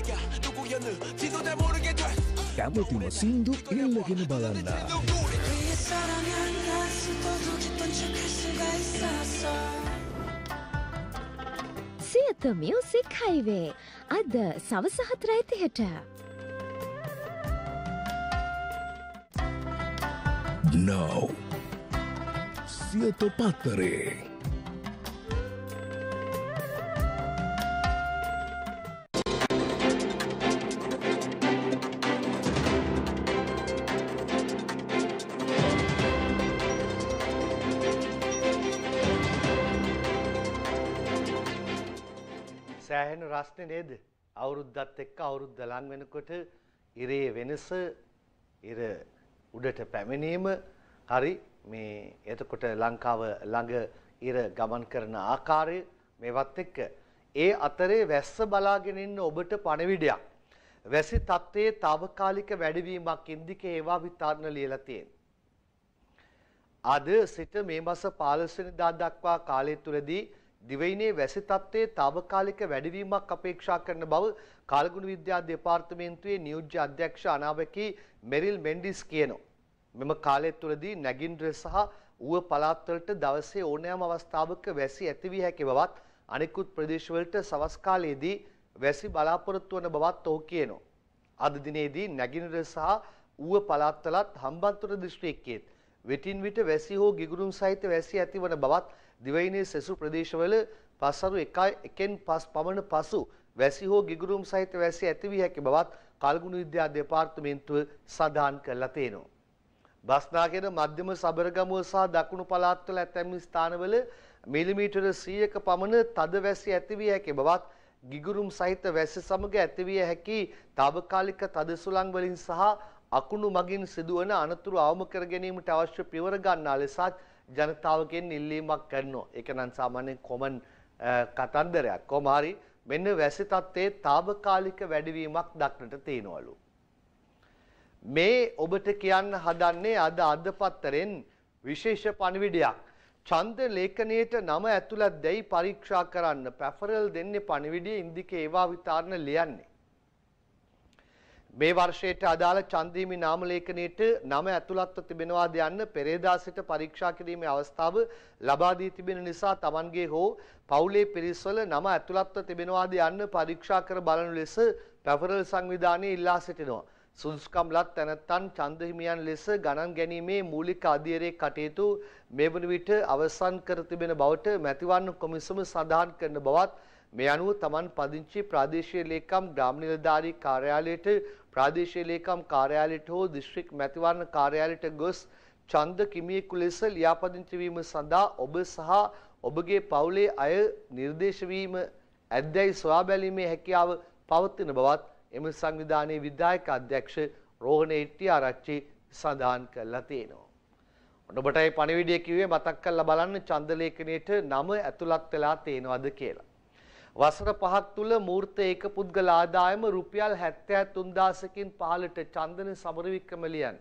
කැමතිම සින්දු ඉල්ලගෙන බලන්න. සියත මියුසික් හයිවේ අද සවස 4:30ට. Now සියත පත්තරේ. සෑහෙන රස්නේ නේද? අවුරුද්දත් එක්ක අවුරුද්ද ලං වෙනකොට ඉරේ වෙනස, ඉර උඩට පැමිණීම, හරි මේ එතකොට ලංකාව ළඟ ඉර ගමන් කරන ආකාරය මේවත් එක්ක ඒ අතරේ වැස්ස බලාගෙන ඉන්න ඔබට පණවිඩයක්. වැසි තත්ත්වයේ తాවකාලික වැඩිවීමක් ඉන්දික ඒවා විතරණ ලියලා තියෙනවා. අද සිට මේ මාස 15 වෙනිදා දක්වා කාලය තුලදී දිවයිනේ වැසි තත්ත්වයේ తాවකාලික වැඩිවීමක් අපේක්ෂා කරන බව කාලගුණ විද්‍යා දෙපාර්තමේන්තුවේ නියෝජ්‍ය අධ්‍යක්ෂ අනාවකී මෙරිල් මෙන්ඩිස් කියනවා. මෙම කාලය තුලදී නැගින්ද්‍ර සහ ඌව පළාත්වලට දවසේ ඕනෑම අවස්ථාවක වැසි ඇති විය හැකි බවත් අනෙකුත් ප්‍රදේශවලට සවස් කාලයේදී වැසි බලාපොරොත්තු වන බවත් ඔහු කියනවා. අද දිනේදී නැගින්ද්‍ර සහ ඌව පළාත්වලත් හම්බන්තොට දිස්ත්‍රික්කයේත් විටින් විට වැසි හෝ ගිගුරුම් සහිත වැසි ඇතිවන බවත් දිවයිනේ සෙසු ප්‍රදේශවල පස්වරු 1න් පමණ පසු වැසි හෝ ගිගුරුම් සහිත වැසි ඇති විය හැකි බවත් කාලගුණ විද්‍යා දෙපාර්තමේන්තුව සඳහන් කරලා තියෙනවා. බස්නාහිර මධ්‍යම සබරගමුව සහ දකුණු පළාත්වල ඇතැම් ස්ථානවල මිලිමීටර 100ක පමණ තද වැසි ඇති විය හැකි බවත් ගිගුරුම් සහිත වැස්ස සමග ඇතිවිය හැකි తాවකාලික තද සුළං වලින් සහ අකුණු මගින් සිදුවන අනතුරු අවම කර ගැනීමට අවශ්‍ය පියවර ගන්නා ලෙසත් ජනතාවගෙන් ඉල්ලීමක් කරනවා. ඒක නම් සාමාන්‍යයෙන් කොමන් කතන්දරයක්. කොහොම හරි මෙන්න වැසි තත්ත්වයේ తాවකාලික වැඩිවීමක් දක්නට තියෙනවලු. මේ ඔබට කියන්න හදන්නේ අද අදපත්තරෙන් විශේෂ පණිවිඩයක්. ඡන්ද ලේඛනයේට නම ඇතුළත් දෙයි පරීක්ෂා කරන්න පැෆරල් දෙන්නේ පණිවිඩයේ ඉන්දිකේ ඒවා විතරන ලියන්නේ. මේ වර්ෂයට අදාළ ඡන්දීමේ නාම ලේඛනයේට නම ඇතුළත්ව තිබෙනවාද යන්න පෙරේදා සිට පරීක්ෂා කිරීමේ අවස්ථාව ලබා දී තිබෙන නිසා Tamanගේ හෝ පවුලේ පිරිස්වල නම ඇතුළත්ව තිබෙනවාද යන්න පරීක්ෂා කර බලන ලෙස පැෆරල් සංවිධානයේ ඉල්ලා සිටිනවා. සුදුසුකම් ලත් තැනැත්තන් ඡන්ද හිමියන් ලෙස ගණන් ගැනීමේ මූලික අධීරයේ කටයුතු මේ වන විට අවසන් කර තිබෙන බවට මැතිවරණ කොමිසම සඳහන් කරන බවත් මේ අනුව Taman පදිංචි ප්‍රාදේශීය ලේකම් ග්‍රාම නිලධාරී කාර්යාලයට ප්‍රාදේශීය ලේකම් කාර්යාලයට හෝ දිස්ත්‍රික් මැතිවරණ කාර්යාලයට ගොස් ඡන්ද කිමියෙකු ලෙස ලියාපදිංචි වීම සඳහා ඔබ සහ ඔබගේ පවුලේ අය නිර්දේශ වීම ඇද්දැයි සොයා බැලීමේ හැකියාව පවතින බවත් එම සංවිධානයේ විධායක අධ්‍යක්ෂ රෝහණ හෙට්ටිආරච්චි සඳහන් කරලා තියෙනවා. ඔබටයි පණිවිඩය කිව්වේ මතක් කරලා බලන්න ඡන්ද ලේඛනයේට නම ඇතුළත් වෙලා තියෙනවද කියලා. වසර 5ක් තුල මූර්ත ඒක පුද්ගල ආදායම රුපියල් 73000කින් පහළට චන්දන සමරවික්‍රම ලියන්නේ.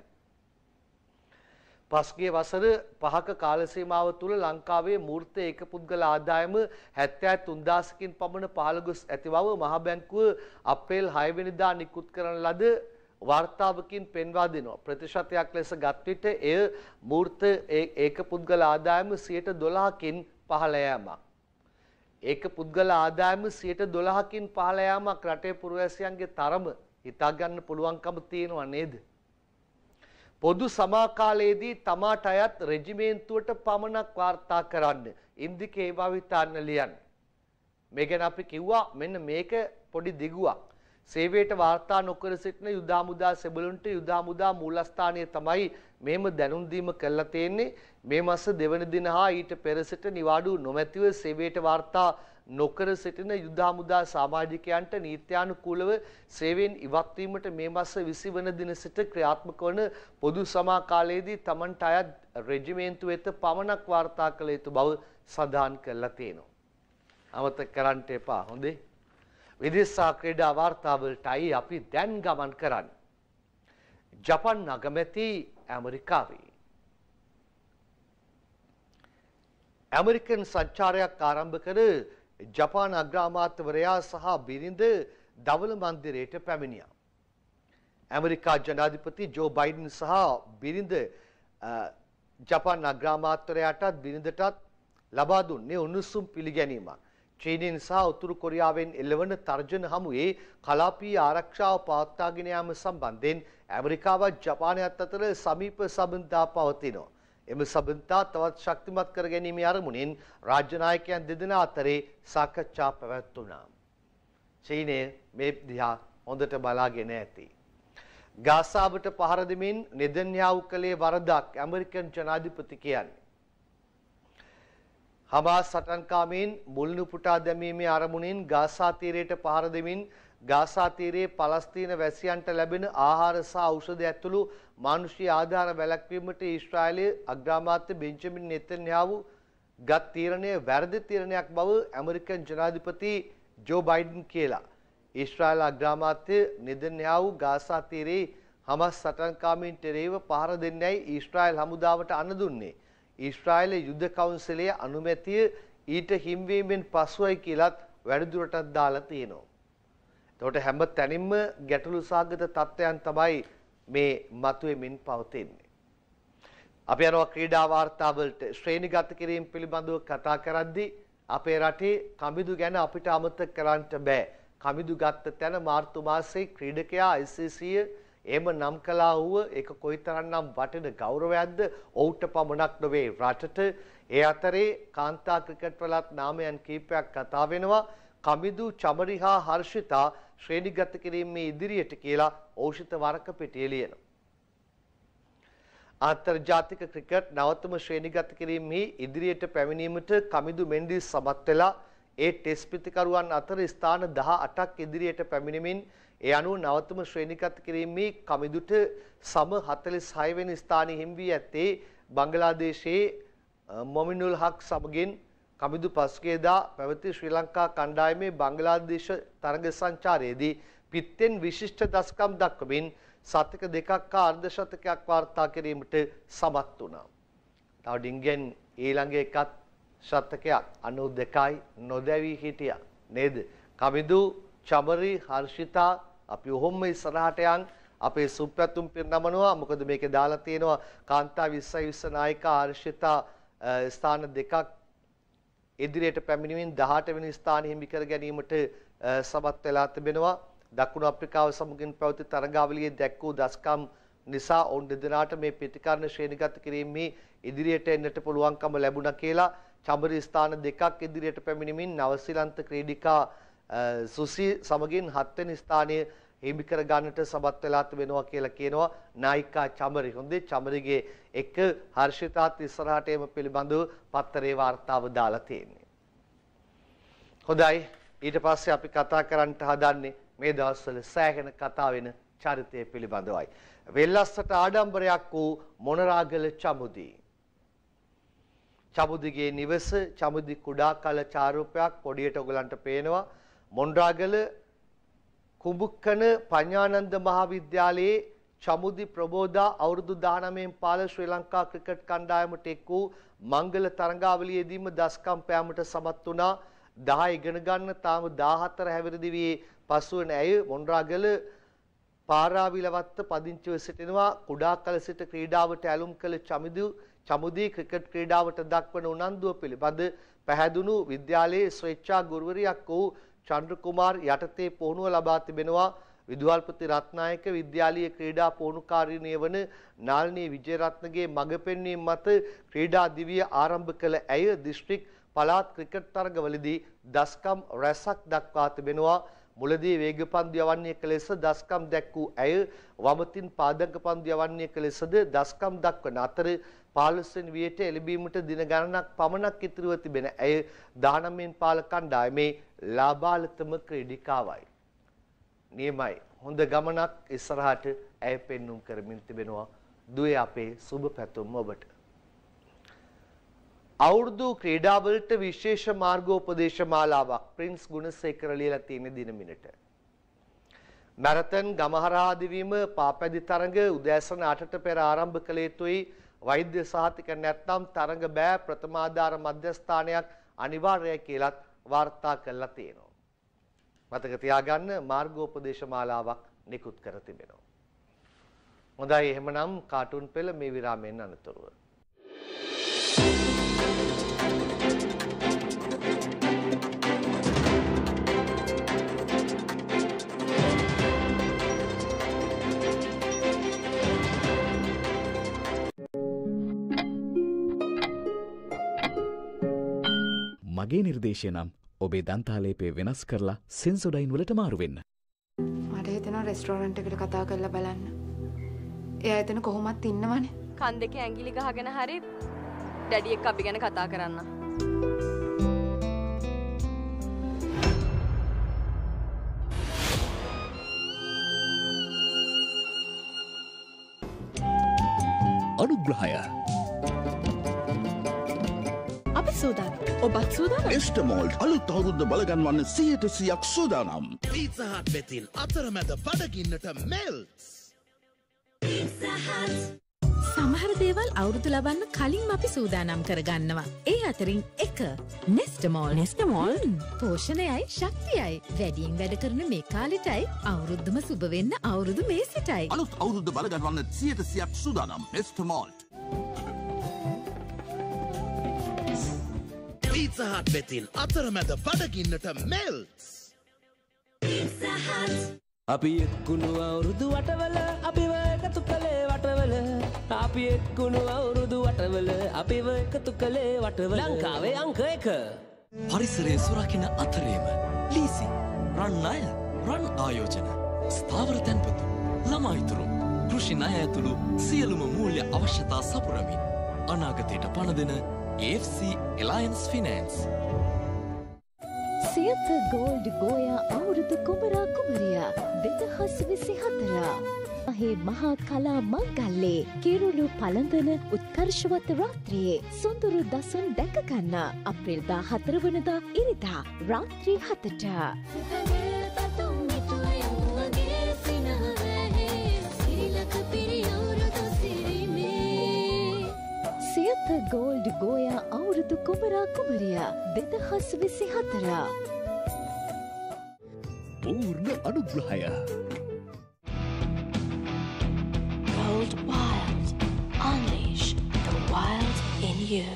පස්ගේ වසර 5ක කාල සීමාව තුල ලංකාවේ මූර්ත ඒක පුද්ගල ආදායම 73000කින් පමණ පහළ ගොස් ඇති බව මහ බැංකුව අප්‍රේල් 6 වෙනිදා නිකුත් කරන ලද වාර්තාවකින් පෙන්වා දෙනවා. ප්‍රතිශතයක් ලෙස ගත් විට එය මූර්ත ඒක පුද්ගල ආදායම 12%කින් පහළ යෑමක්. ඒක පුද්ගල ආදායම 12%කින් පහළ යාමක් රටේ පුරවැසියන්ගේ තරම හිතා ගන්න පුළුවන්කම තියෙනවා නේද? පොදු සමාකාලයේදී තමාට අයත් රෙජිමේන්තුවට පමණක් වාර්තා කරන්න ඉන්දිකේ ඒවා විතරන ලියන්නේ. මේ ගැන අපි කිව්වා මෙන්න මේක පොඩි දිගුවක්. සේවයට වාර්තා නොකර සිටින යුද හමුදා සෙබළුන්ට යුද හමුදා මූලස්ථානයේ තමයි මේම දැනුම් දීම කළා තියෙන්නේ. මේ මාස දෙවන දින හා ඊට පෙර සිට නිවාඩු නොමැතිව සේවයට වාර්තා නොකර සිටින යුද හමුදා සමාජිකයන්ට නීත්‍යානුකූලව සේවයෙන් ඉවත් වීමට මේ මාස 20 වන දින සිට ක්‍රියාත්මක වන පොදු සමාකාලයේදී Tamanට අයත් රෙජිමේන්තු වෙත පමණක් වාර්තා කළ යුතු බව සඳහන් කරලා තියෙනවා. අමතක කරන්න එපා. හොඳේ. විදේශ ක්‍රීඩා වාර්තාවලටයි අපි දැන් ගමන් කරන්නේ. ජපන් අගමැති ඇමරිකාවේ. ඇමරිකන් සංචාරයක් ආරම්භ කර ජපාන අග්‍රාමාත්‍යවරයා සහ බිරිඳ දවල මන්දිරයට පැමිණියා. ඇමරිකා ජනාධිපති ජෝ බයිඩන් සහ බිරිඳ ජපාන් අග්‍රාමාත්‍යවරයාටත් බිරිඳටත් ලබා දුන්නේ උණුසුම් පිළිගැනීමක්. චීනයෙන් සහ උතුරු කොරියාවෙන් එල්ලවන තර්ජන හමුවේ කලාපීය ආරක්ෂාව පවත්වාගෙන යාම සම්බන්ධයෙන් ඇමරිකාවත් ජපානයත් අතර සමීප සබඳතා පවතිනවා. එම සබඳතා තවත් ශක්තිමත් කර ගැනීමේ අරමුණින් රාජ්‍ය නායකයන් දෙදෙනා අතරේ සාකච්ඡා පැවැත්වුණා. චීනය මේ දිහා හොඳට බලාගෙන ඇති. ගාසාවට පහර දෙමින් නෙතන්යාහු කළේ වරදක් ඇමරිකන් ජනාධිපති කියන්නේ. හමාස් සටන්කාමීන් මුල්නුපුටා දැමීමේ අරමුණින් ගාසා තීරයට පහර දෙමින් ගාසා තීරයේ පලස්තීන වැසියන්ට ලැබෙන ආහාර සහ ඖෂධ ඇතුළු මානුෂීය ආධාර වැළැක්වීමට ඊශ්‍රායලයේ අග්‍රාමාත්‍ය බෙන්ජමින් නෙතන්යාහු ගත් තීරණය වැරදි තීරණයක් බව ඇමරිකන් ජනාධිපති ජෝ බයිඩන් කියලා. ඊශ්‍රායල අග්‍රාමාත්‍ය නෙතන්යාහු ගාසා තීරයේ හමාස් සටන්කාමීන්ට එරෙහිව පහර දෙන්නයි ඊශ්‍රායල් හමුදාවට අණ දුන්නේ. ඊශ්‍රායල යුද කවුන්සිලයේ අනුමැතිය ඊට හිමිවීමෙන් පසුයි කියලත් වැඩිදුරටත් දාලා තියෙනවා. එතකොට හැම තැනින්ම ගැටලු සාගත තත්ත්වයන් තමයි මේ මතුවෙමින් පවතින්නේ. අපි යනවා ක්‍රීඩා වාර්තාවලට. ශ්‍රේණිගත කිරීම පිළිබඳව කතා කරද්දී අපේ රටේ කමිදු ගැන අපිට අමතක කරන්න බෑ. කමිදු ගත්ත තැන මාර්තු මාසයේ ක්‍රීඩකයා ICC එහෙම නම් කළා වූ ඒක කොයිතරම්නම් වටින ගෞරවයක්ද ඔවුන්ට පමණක් නොවේ රටට. ඒ අතරේ කාන්තා ක්‍රිකට් වලත් නාමයන් කීපයක් කතා වෙනවා. කමිදු චමරි හා හර්ෂිතා ශ්‍රේණිගත කිරීමේ ඉදිරියට කියලා ඖෂධ වරක පිටියේ ලියනවා. අන්තර්ජාතික ක්‍රිකට් නවතම ශ්‍රේණිගත කිරීමේ ඉදිරියට පැමිණීමට කමිදු මෙන්ඩිස් සමත් වෙලා ඒ ටෙස්ට් පිතිකරුවන් අතර ස්ථාන 18ක් ඉදිරියට පැමිණෙමින් ඒ අනුව නවතම ශ්‍රේණිගත කිරීමේ කමිදුට සම 46 වෙනි ස්ථානයේ හිමි වී ඇත්තේ බංගලාදේශයේ මොමිනුල් හක් සමගින් කමිදු පසුගියදා පැවති ශ්‍රී ලංකා කණ්ඩායමේ බංගලාදේශ තරග සංචාරයේදී පිත්තෙන් විශිෂ්ට දස්කම් දක්වමින් සතක දෙකක් හා අර්ධ ශතකයක් වාර්තා කිරීමට සමත් වුණා. තව ඩිංගෙන් ඊළඟ එකත් ශතකයක් 92යි නොදැවී හිටියා නේද? කමිදු චමරි හර්ෂිතා අපි ඔහොම ඉස්සරහට යන් අපේ සුප්‍රතුම් පිරිනමනවා. මොකද මේකේ දාලා තියෙනවා කාන්තා 20 නායිකා හර්ෂිතා ස්ථාන දෙකක් ඉදිරියට පැමිණීමෙන් 18 වෙනි ස්ථානය හිමි කර ගැනීමට සමත් වෙලා තිබෙනවා. දකුණු අප්‍රිකාව සමගින් පැවති තරගාවලියේ දැක් වූ දස්කම් නිසා ඔවුන් දෙදෙනාට මේ පිටිකරණ ශ්‍රේණිගත කිරීමේ ඉදිරියට එන්නට පුළුවන්කම ලැබුණා කියලා චමරි ස්ථාන දෙකක් ඉදිරියට පැමිණීමෙන් නවසීලන්ත ක්‍රීඩිකා සුසි සමගින් 7 වෙනි ස්ථානය හිමි කර ගන්නට සමත් වෙලා තිබෙනවා කියලා කියනවා නායිකා චමරි. හොඳේ චමරිගේ එක හර්ෂිතාත් ඉස්සරහට එම පිළිබඳව පත්තරේ වාර්තාව දාලා තියෙන්නේ. හොඳයි ඊට පස්සේ අපි කතා කරන්නට හදන්නේ මේ දවස්වල සෑහෙන කතා වෙන චරිතය පිළිබඳවයි. වෙල්ලස්සට ආඩම්බරයක් වූ මොනරාගල චමුදී. චමුදිගේ නිවස චමුදි කුඩා කල චාරූපයක් පොඩියට ඔයගලන්ට පේනවා. මොනරාගල කුඹුක්කන පඤ්ඤානන්ද මහාවිද්‍යාලයේ චමුදි ප්‍රබෝධා අවුරුදු 19න් පාල ශ්‍රී ලංකා ක්‍රිකට් කණ්ඩායමට එක් වූ මංගල තරගාවලියේදීම දස්කම් පෑමට සමත් වුණා. 10 ඉගෙන ගන්න තාම 14 හැවිරිදිවියේ පසුවන ඇය මොනරාගල පාරාවිලවත්ත පදිංචිව සිටිනවා. කුඩා කල සිට ක්‍රීඩාවට ඇලුම් කළ චමුදී ක්‍රිකට් ක්‍රීඩාවට දක්වන උනන්දුව පිළිබඳ පැහැදුණු විද්‍යාලයේ ස්වේච්ඡා ගුරුවරියක් වූ චන්ද්‍ර කුමාර් යටතේ පුහුණුව ලබා තිබෙනවා. විදුහල්පති රත්නායක විද්‍යාලීය ක්‍රීඩා පුහුණුකාරිණිය වන නාල්නී විජේරත්නගේ මඟ පෙන්වීම මත ක්‍රීඩා දිවිය ආරම්භ කළ ඇය දිස්ත්‍රික් පළාත් ක්‍රිකට් තරගවලදී දස්කම් රැසක් දක්වා තිබෙනවා. මුලදී වේග පන්දු යවන්නේ කළ ලෙස දස්කම් දැක් වූ ඇය වමතින් පාදක පන්දු යවන්නේ කළ ලෙසද දස්කම් දක්වන අතර 15 වෙනි වියට එළඹීමට දින ගණනක් පමණක් ඉතිරිව තිබෙන ඇය 19 පාල කණ්ඩායමේ ලාබාලතම ක්‍රීඩිකාවයි. නියමයි හොඳ ගමනක් ඉස්සරහට ඇය පෙන්눔 කරමින් තිබෙනවා. දුවේ අපේ සුබ පැතුම් ඔබට. අවුරුදු ක්‍රීඩාවලට විශේෂ මාර්ගෝපදේශ මාලාවක් ප්‍රින්ස් ගුණසේකර ලියලා තියෙන දිනමිනට. මැරතන් ගමහරහා දිවීම පාපැදි තරඟ උදෑසන 8ට පෙර ආරම්භ කළ යුතුයි. වෛද්‍ය සහතික නැත්නම් තරඟ බෑ ප්‍රථමාධාර මධ්‍යස්ථානයක් අනිවාර්යයි කියලත් වාර්තා කරලා තියෙනවා. මතක තියාගන්න මාර්ගෝපදේශ මාලාවක් නිකුත් කර තිබෙනවා. හොඳයි එහෙමනම් කාටුන් පෙළ මේ විරාමයෙන් අනතුරුව. මගේ නිර්දේශය නම් ඔබේ දන්තාලේපය වෙනස් කරලා සෙන්සොඩයින් වලට මාරු වෙන්න. මට හිතෙනවා රෙස්ටෝරන්ට් එකට කතා කරලා බලන්න. එයා එතන කොහොමත් ඉන්නවනේ. කන් දෙකේ ඇඟිලි ගහගෙන හරි ඩැඩි එක්ක අපි ගැන කතා කරන්න. අනුග්‍රහය අපි සූදානම්. ඔබත් සූදානම්. නෙස්ටමෝල්ට් අලුත් අවුරුද්ද බලගන්වන්න 100%ක් සූදානම්. පීට්සා හට් වෙතින් අතරමැද බඩගින්නට මෙල්ස්. සමහර දේවල් අවුරුදු ලබන්න කලින් අපි සූදානම් කරගන්නවා. ඒ අතරින් එක නෙස්ටමෝල්. පෝෂණයයි ශක්තියයි වැඩියෙන් වැඩ කරන මේ කාලෙටයි අවුරුද්දම සුබ වෙන්න අවුරුදු මේසෙටයි. අලුත් අවුරුද්ද බලගන්වන්න 100%ක් සූදානම්. නෙස්ටමෝල්ට්. පීට්සා හට් වෙතින් අතරමැද බඩගින්නට මෙල්ස්. අපි එක්කුණු අවුරුදු වටවල අපිව එකතු කළේ වටවල. අපි එක්කුණු අවුරුදු වටවල අපිව එකතු කළේ වටවල. ලංකාවේ අංක 1. පරිසරය සුරකින අතරේම ලීසි රන් ණය රන් ආයෝජන ස්ථාවර තැන්පතු ළමයිතුරු කෘෂි ණය ඇතුළු සියලුම මූල්‍ය අවශ්‍යතා සපුරමින් අනාගතයට පණ දෙන AFC Alliance Finance. Siyatha gold ගෝයා අවුරුදු කුමරා කුමරියා 2024 මහේ මහා කලා මංගල්ලේ කිරුළු පළඳන උත්කර්ෂවත් රාත්‍රියේ සොඳුරු දසුන් දැක ගන්න අප්‍රේල් 14 වනදා ඉරිදා රාත්‍රී 7ට සියත ගෝල්ඩ් ගෝයා අවුරුදු කුමරා කුමරියා 2024 පූර්ණ අනුග්‍රහය Gold Wild. Unleash the wild in you.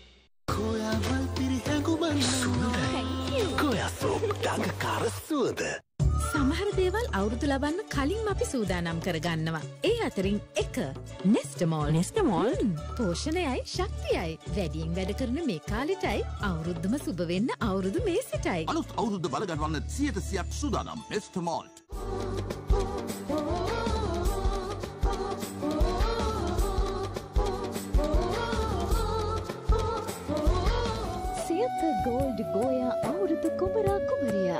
සමහර දේවල් අවුරුදු ලබන්න කලින් අපි සූදානම් කරගන්නවා. ඒ අතරින් එක නෙස්ටමෝල්. පෝෂණයයි ශක්තියයි වැඩියෙන් වැඩ කරන මේ කාලෙටයි අවුරුද්දම සුබ වෙන්න අවුරුදු මේ සිටයි. අලුත් අවුරුද්ද බලගන්වන්න 100% සූදානම් නෙස්ටමෝල්. සියත ගෝල්ඩ් ගෝයා අවුරුදු කුමරා කුමරියා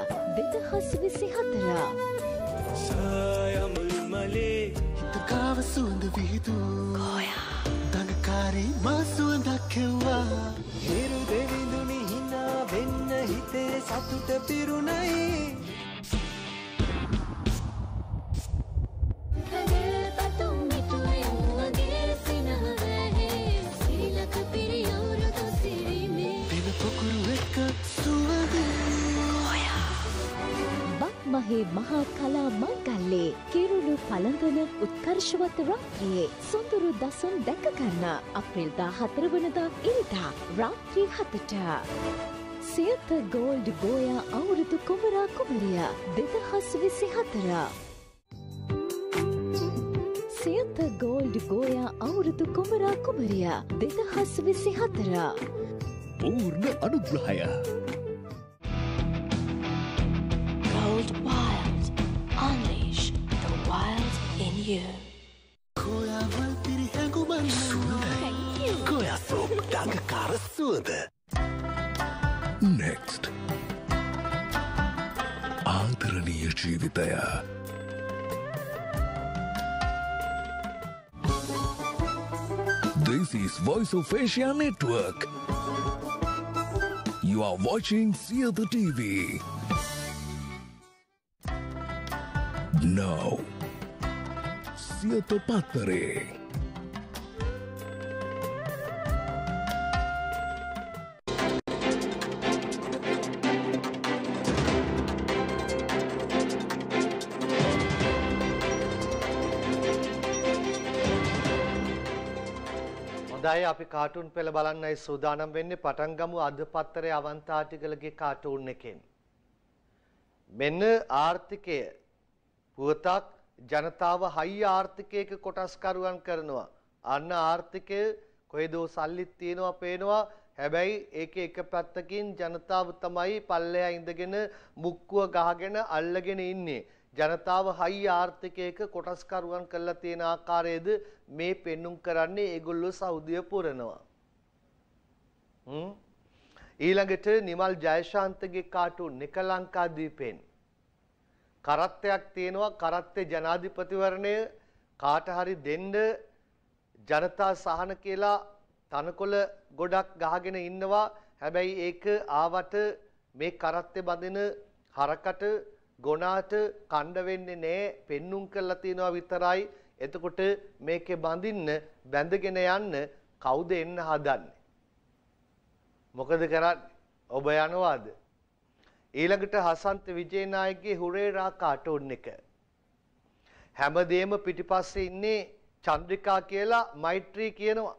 2024 සයමුල් මලේ හිතකාව සුවඳ විහිදු ගෝයා දඟකාරී මා සුවඳක් කෙව්වා හිරු දෙවිඳුනි හිනා වෙන්න හිතේ සතුට පිරුණයි මහේ මහා කලා මංගල්ලේ කිරුළු පළඳන උත්කර්ෂවත් රාත්‍රියේ සොඳුරු දසුන් දැක ගන්න අප්‍රේල් 14 වනදා ඉරිදා රාත්‍රී 7ට සියත ගෝල්ඩ් ගෝයා අවුරුදු කුමරා කුමරියා 2024 සියත ගෝල්ඩ් ගෝයා අවුරුදු කුමරා කුමරියා 2024 පූර්ණ අනුග්‍රහය Gold Wild. Unleash the wild in you. Next. ආදරණීය ජීවිතය. This is Voice of Asia Network. You are watching Sietha TV. Now, Sietha Pattare. හොඳයි අපි කාටුන් පෙළ බලන්නයි සූදානම් වෙන්නේ පටන් ගමු අද පත්තරේ අවන්ත ආටිකලගේ කාටුන් එකෙන්. මෙන්න ආර්ථිකය පුවතක් ජනතාව හයි ආර්ථිකයක කොටස්කරුවන් කරනවා. අන්න ආර්ථිකය කොහෙදෝ සල්ලිත් තියෙනවා පේනවා. හැබැයි ඒකේ එක පැත්තකින් ජනතාව තමයි පල්ලෙහා ඉඳගෙන මුක්කුව ගහගෙන අල්ලගෙන ඉන්නේ. ජනතාව හයි ආර්ථිකයක කොටස්කරුවන් කරලා තියෙන ආකාරයේද මේ පෙන්눔 කරන්නේ ඒගොල්ලෝ සෞදිය පුරනවා. ඊළඟට නිමල් ජයශාන්තගේ කාටුන් එක ලංකාදීපෙන් කරත්තයක් තියෙනවා. කරත්තේ ජනාධිපතිවරණය කාට හරි දෙන්න ජනතා සහන කියලා තනකොළ ගොඩක් ගහගෙන ඉන්නවා. හැබැයි ඒක ආවට මේ කරත්තේ බඳින හරකට ගොනාට කණ්ඩ වෙන්නේ නැහැ. පෙන්눔 කරලා තියනවා විතරයි. එතකොට මේකේ බඳින්න බැඳගෙන යන්න කවුද එන්න හදන්නේ? මොකද කරන්නේ? ඔබ යනවාද? ඊළඟට හසන්ත විජේනායකගේ හුරේරා කාටුන් එක. හැමදේම පිටිපස්සේ ඉන්නේ චන්ද්‍රිකා කියලා මෛත්‍රී කියනවා.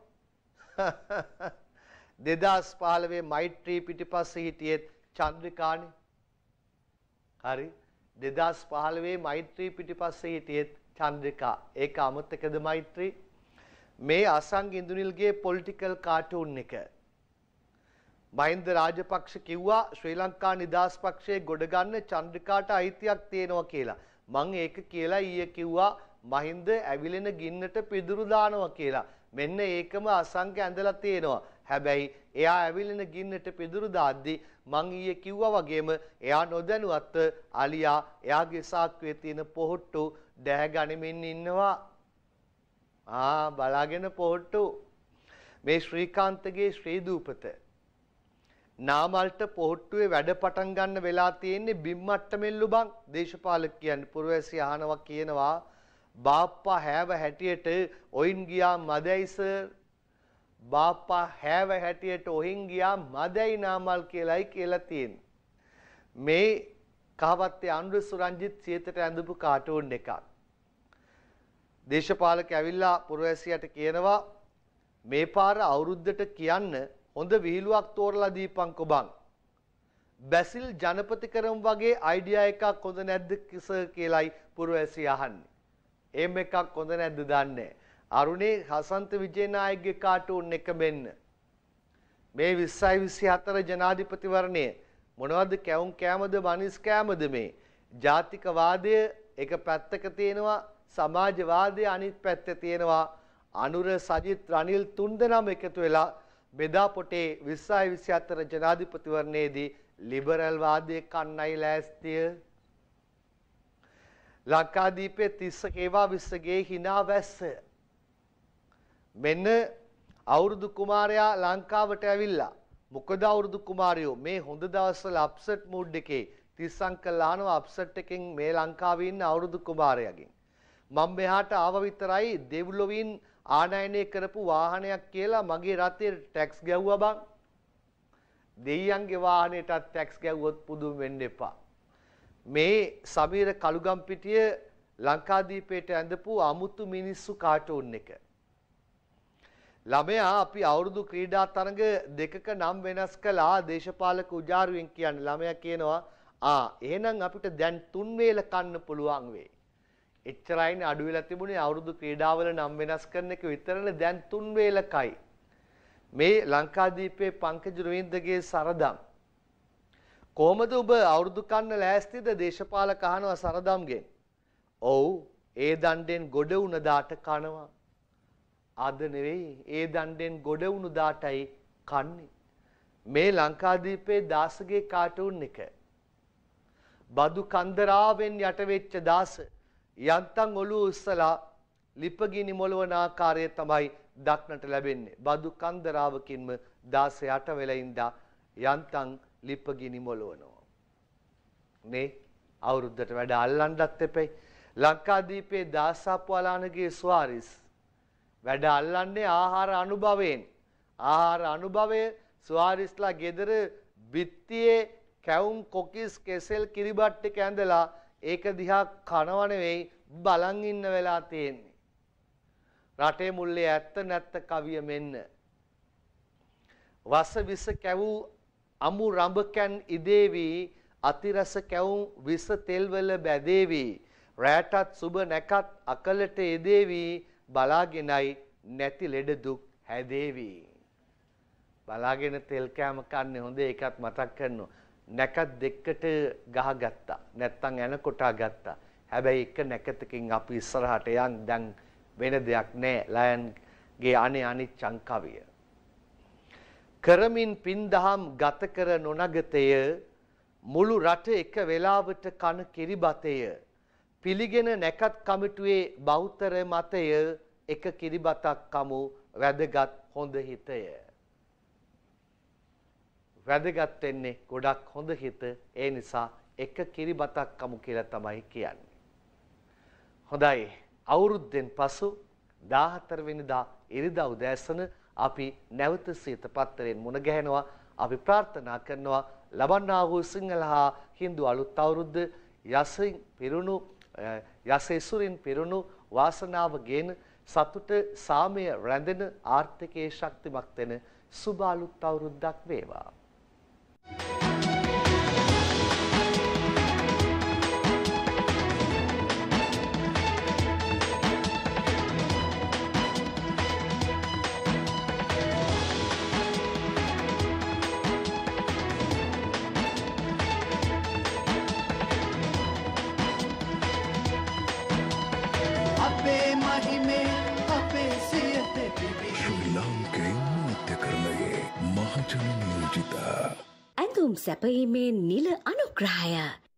2015 මෛත්‍රී පිටිපස්සේ හිටියෙත් චන්ද්‍රිකානේ. හරි 2015 මෛත්‍රී පිටිපස්සේ හිටියෙත් චන්ද්‍රිකා. ඒක අමතකද මෛත්‍රී? මේ අසංග ඉන්දුනිල්ගේ පොලිටිකල් කාටුන් එක. මහින්ද රාජපක්ෂ කිව්වා ශ්‍රී ලංකා නිදහස් පක්ෂයේ ගොඩ ගන්න චන්ද්‍රිකාට අයිතියක් තියෙනවා කියලා. මං ඒක කියලා ඊයේ කිව්වා මහින්ද ඇවිලෙන ගින්නට පිදුරු දානවා කියලා. මෙන්න ඒකම අසංග ඇඳලා තියෙනවා. හැබැයි එයා ඇවිලෙන ගින්නට පිදුරු දාද්දි මං ඊයේ කිව්වා වගේම එයා නොදැනුවත්ව අලියා එයාගේ සාක්කුවේ තියෙන පොහොට්ටු දැහැ ගනිමින් ඉන්නවා. බලාගෙන පොහොට්ටු. මේ ශ්‍රීකාන්තගේ ශ්‍රී දූපත නාමල්ට පොහොට්ටුවේ වැඩ පටන් ගන්න වෙලා තියෙන්නේ බිම්මට්ටමෙල්ලු බං. දේශපාලක කියන්නේ පුරවැසි අහනවා කියනවා බාප්පා හැව හැටියට ඔයින් ගියා මදයි සර්. බාප්පා හැව හැටියට ඔහින් ගියා මදයි නාමල් කියලායි කියලා තියෙන්නේ. මේ කහවත්තේ අනුර සුරංජිත් සියතට ඇඳපු කාටූන් එකක්. දේශපාලක ඇවිල්ලා පුරවැසියට කියනවා මේ පාර අවුරුද්දට කියන්න හොඳ විහිළුවක් තෝරලා දීපන්කෝ බං. බැසිල් ජනපතිකරම් වගේ අයිඩියා එකක් හොඳ නැද්ද කිසර් කියලායි පුරවැසි අහන්නේ. එහෙම එකක් හොඳ නැද්ද දන්නේ. අරුණේ හසන්ත විජේනායකගේ කාටූන් එක මෙන්න. මේ 2024 ජනාධිපතිවරණය මොනවද කැවුම් කෑමද මනිස් කෑමද මේ? ජාතිකවාදය එක පැත්තක තියෙනවා, සමාජවාදය අනිත් පැත්තේ තියෙනවා. අනුර සජිත් රනිල් තුන්දෙනාම එකතු වෙලා බෙදා පොටේ 2024 ජනාධිපතිවරණයේදී ලිබරල් වාදයේ කන්නයි ලෑස්තිය. ලංකාදීපේ 30 කේවා 20 ගේ hina වැස්ස. මෙන්න අවුරුදු කුමාරයා ලංකාවට ඇවිල්ලා. මොකද අවුරුදු කුමාරයෝ මේ හොඳ දවස්වල අප්සෙට් මූඩ් එකේ 30 අංකල් ආනවා අප්සෙට් එකෙන් මේ ලංකාවේ ඉන්න අවුරුදු කුමාරයාගෙන්. මම මෙහාට ආව විතරයි දෙව්ලොවින් ආනයනය කරපු වාහනයක් කියලා මගේ රටේ ටැක්ස් ගැව්වා බං. දෙයියන්ගේ වාහනේටත් ටැක්ස් ගැව්වොත් පුදුම වෙන්න එපා. මේ සමීර කළුගම්පිටිය ලංකාදීපේට ඇඳපු අමුතු මිනිස්සු කාටූන් එක. ළමයා අපි අවුරුදු ක්‍රීඩා තරඟ දෙකක නම් වෙනස් කළා දේශපාලක උජාරුවෙන් කියන්නේ. ළමයා කියනවා එහෙනම් අපිට දැන් 3 වේල කන්න පුළුවන් වෙයි. එච්චරයිනේ අඩු වෙලා තිබුණේ අවුරුදු ක්‍රීඩාවල නම් වෙනස් කරන එක විතරනේ දැන් 3 වේලකයි. මේ ලංකාදීපේ පංකජ රවීන්ද්‍රගේ සරදම් කොහමද ඔබ අවුරුදු කන්න ලෑස්තිද? දේශපාලක අහනවා සරදම්ගෙන්. ඔව් ඒ දණ්ඩෙන් ගොඩ වුණ දාට කනවා. අද නෙවෙයි ඒ දණ්ඩෙන් ගොඩ වුණු දාටයි කන්නේ. මේ ලංකාදීපේ දාසගේ කාටූන් එක. බදු කන්දරාවෙන් යට වෙච්ච දාස යන්තම් ඔළුව උස්සලා ලිපගිනි මොලවන ආකාරය තමයි දක්නට ලැබෙන්නේ. බදු කන්දරාවකින්ම දාස යට වෙලා ඉඳා යන්තම් ලිපගිනි මොලවනවා. නේ අවුරුද්දට වැඩ අල්ලන්නත් එපයි. ලංකාදීපේ දාසාප්පුවාලානගේ ස්වාරිස් වැඩ අල්ලන්නේ ආහාර අනුභවයෙන්. ආහාර අනුභවය ස්වාරිස්ලා ගෙදර බිත්තියේ කැවුම් කොකිස් කෙසෙල් කිරිබට් ටික ඇඳලා ඒක දිහා කනව නෙවෙයි බලන් ඉන්න වෙලා තියෙන්නේ. රටේ මුල්ලේ ඇත්ත නැත්ත කවිය මෙන්න. වස විස කැවූ අමු රඹකැන් ඉදේවි අතිරස කැවුම් විස තෙල්වල බැදේවි රැටත් සුබ නැකත් අකලට එදේවි බලාගෙනයි නැති ලෙඩ දුක් හැදේවි. බලාගෙන තෙල් කෑම කන්නේ හොඳ ඒකත් මතක් කරනවා. නැකත් දෙකට ගහගත්තා. නැත්තම් එන කොටා ගත්තා. හැබැයි එක නැකතකින් අපි ඉස්සරහට යන් දැන් වෙන දෙයක් නැහැ. ලයන්ගේ අනේ අනිච්චං කවිය. කරමින් පින්දහම් ගත කර නොනගතය මුළු රට එක වෙලාවට කන කිරිබතය පිළිගෙන නැකත් කමිටුවේ බෞතර මතය එක කිරිබතක් කමු වැදගත් හොඳ හිතය. වැදගත් වෙන්නේ ගොඩක් හොඳ හිත. ඒ නිසා එක කිරිබතක් කමු කියලා තමයි කියන්නේ. හොඳයි. අවුරුද්දෙන් පසු 14 වෙනිදා ඉරිදා උදෑසන අපි නැවත සිත පත්තරෙන් මුණ ගැහෙනවා. අපි ප්‍රාර්ථනා කරනවා ලබන්නා වූ සිංහල හා හින්දු අලුත් අවුරුද්ද යසින් පිරුණු යසෙසුරින් පිරුණු වාසනාව ගෙන සතුට සාමය රැඳෙන ආර්ථිකයේ ශක්තිමත් වෙන සුබ අලුත් අවුරුද්දක් වේවා. ශ්‍රී ලාංකේය මාධ්‍ය කරණයේ ඇඳුම් සැපීමේ නිල අනුග්‍රහය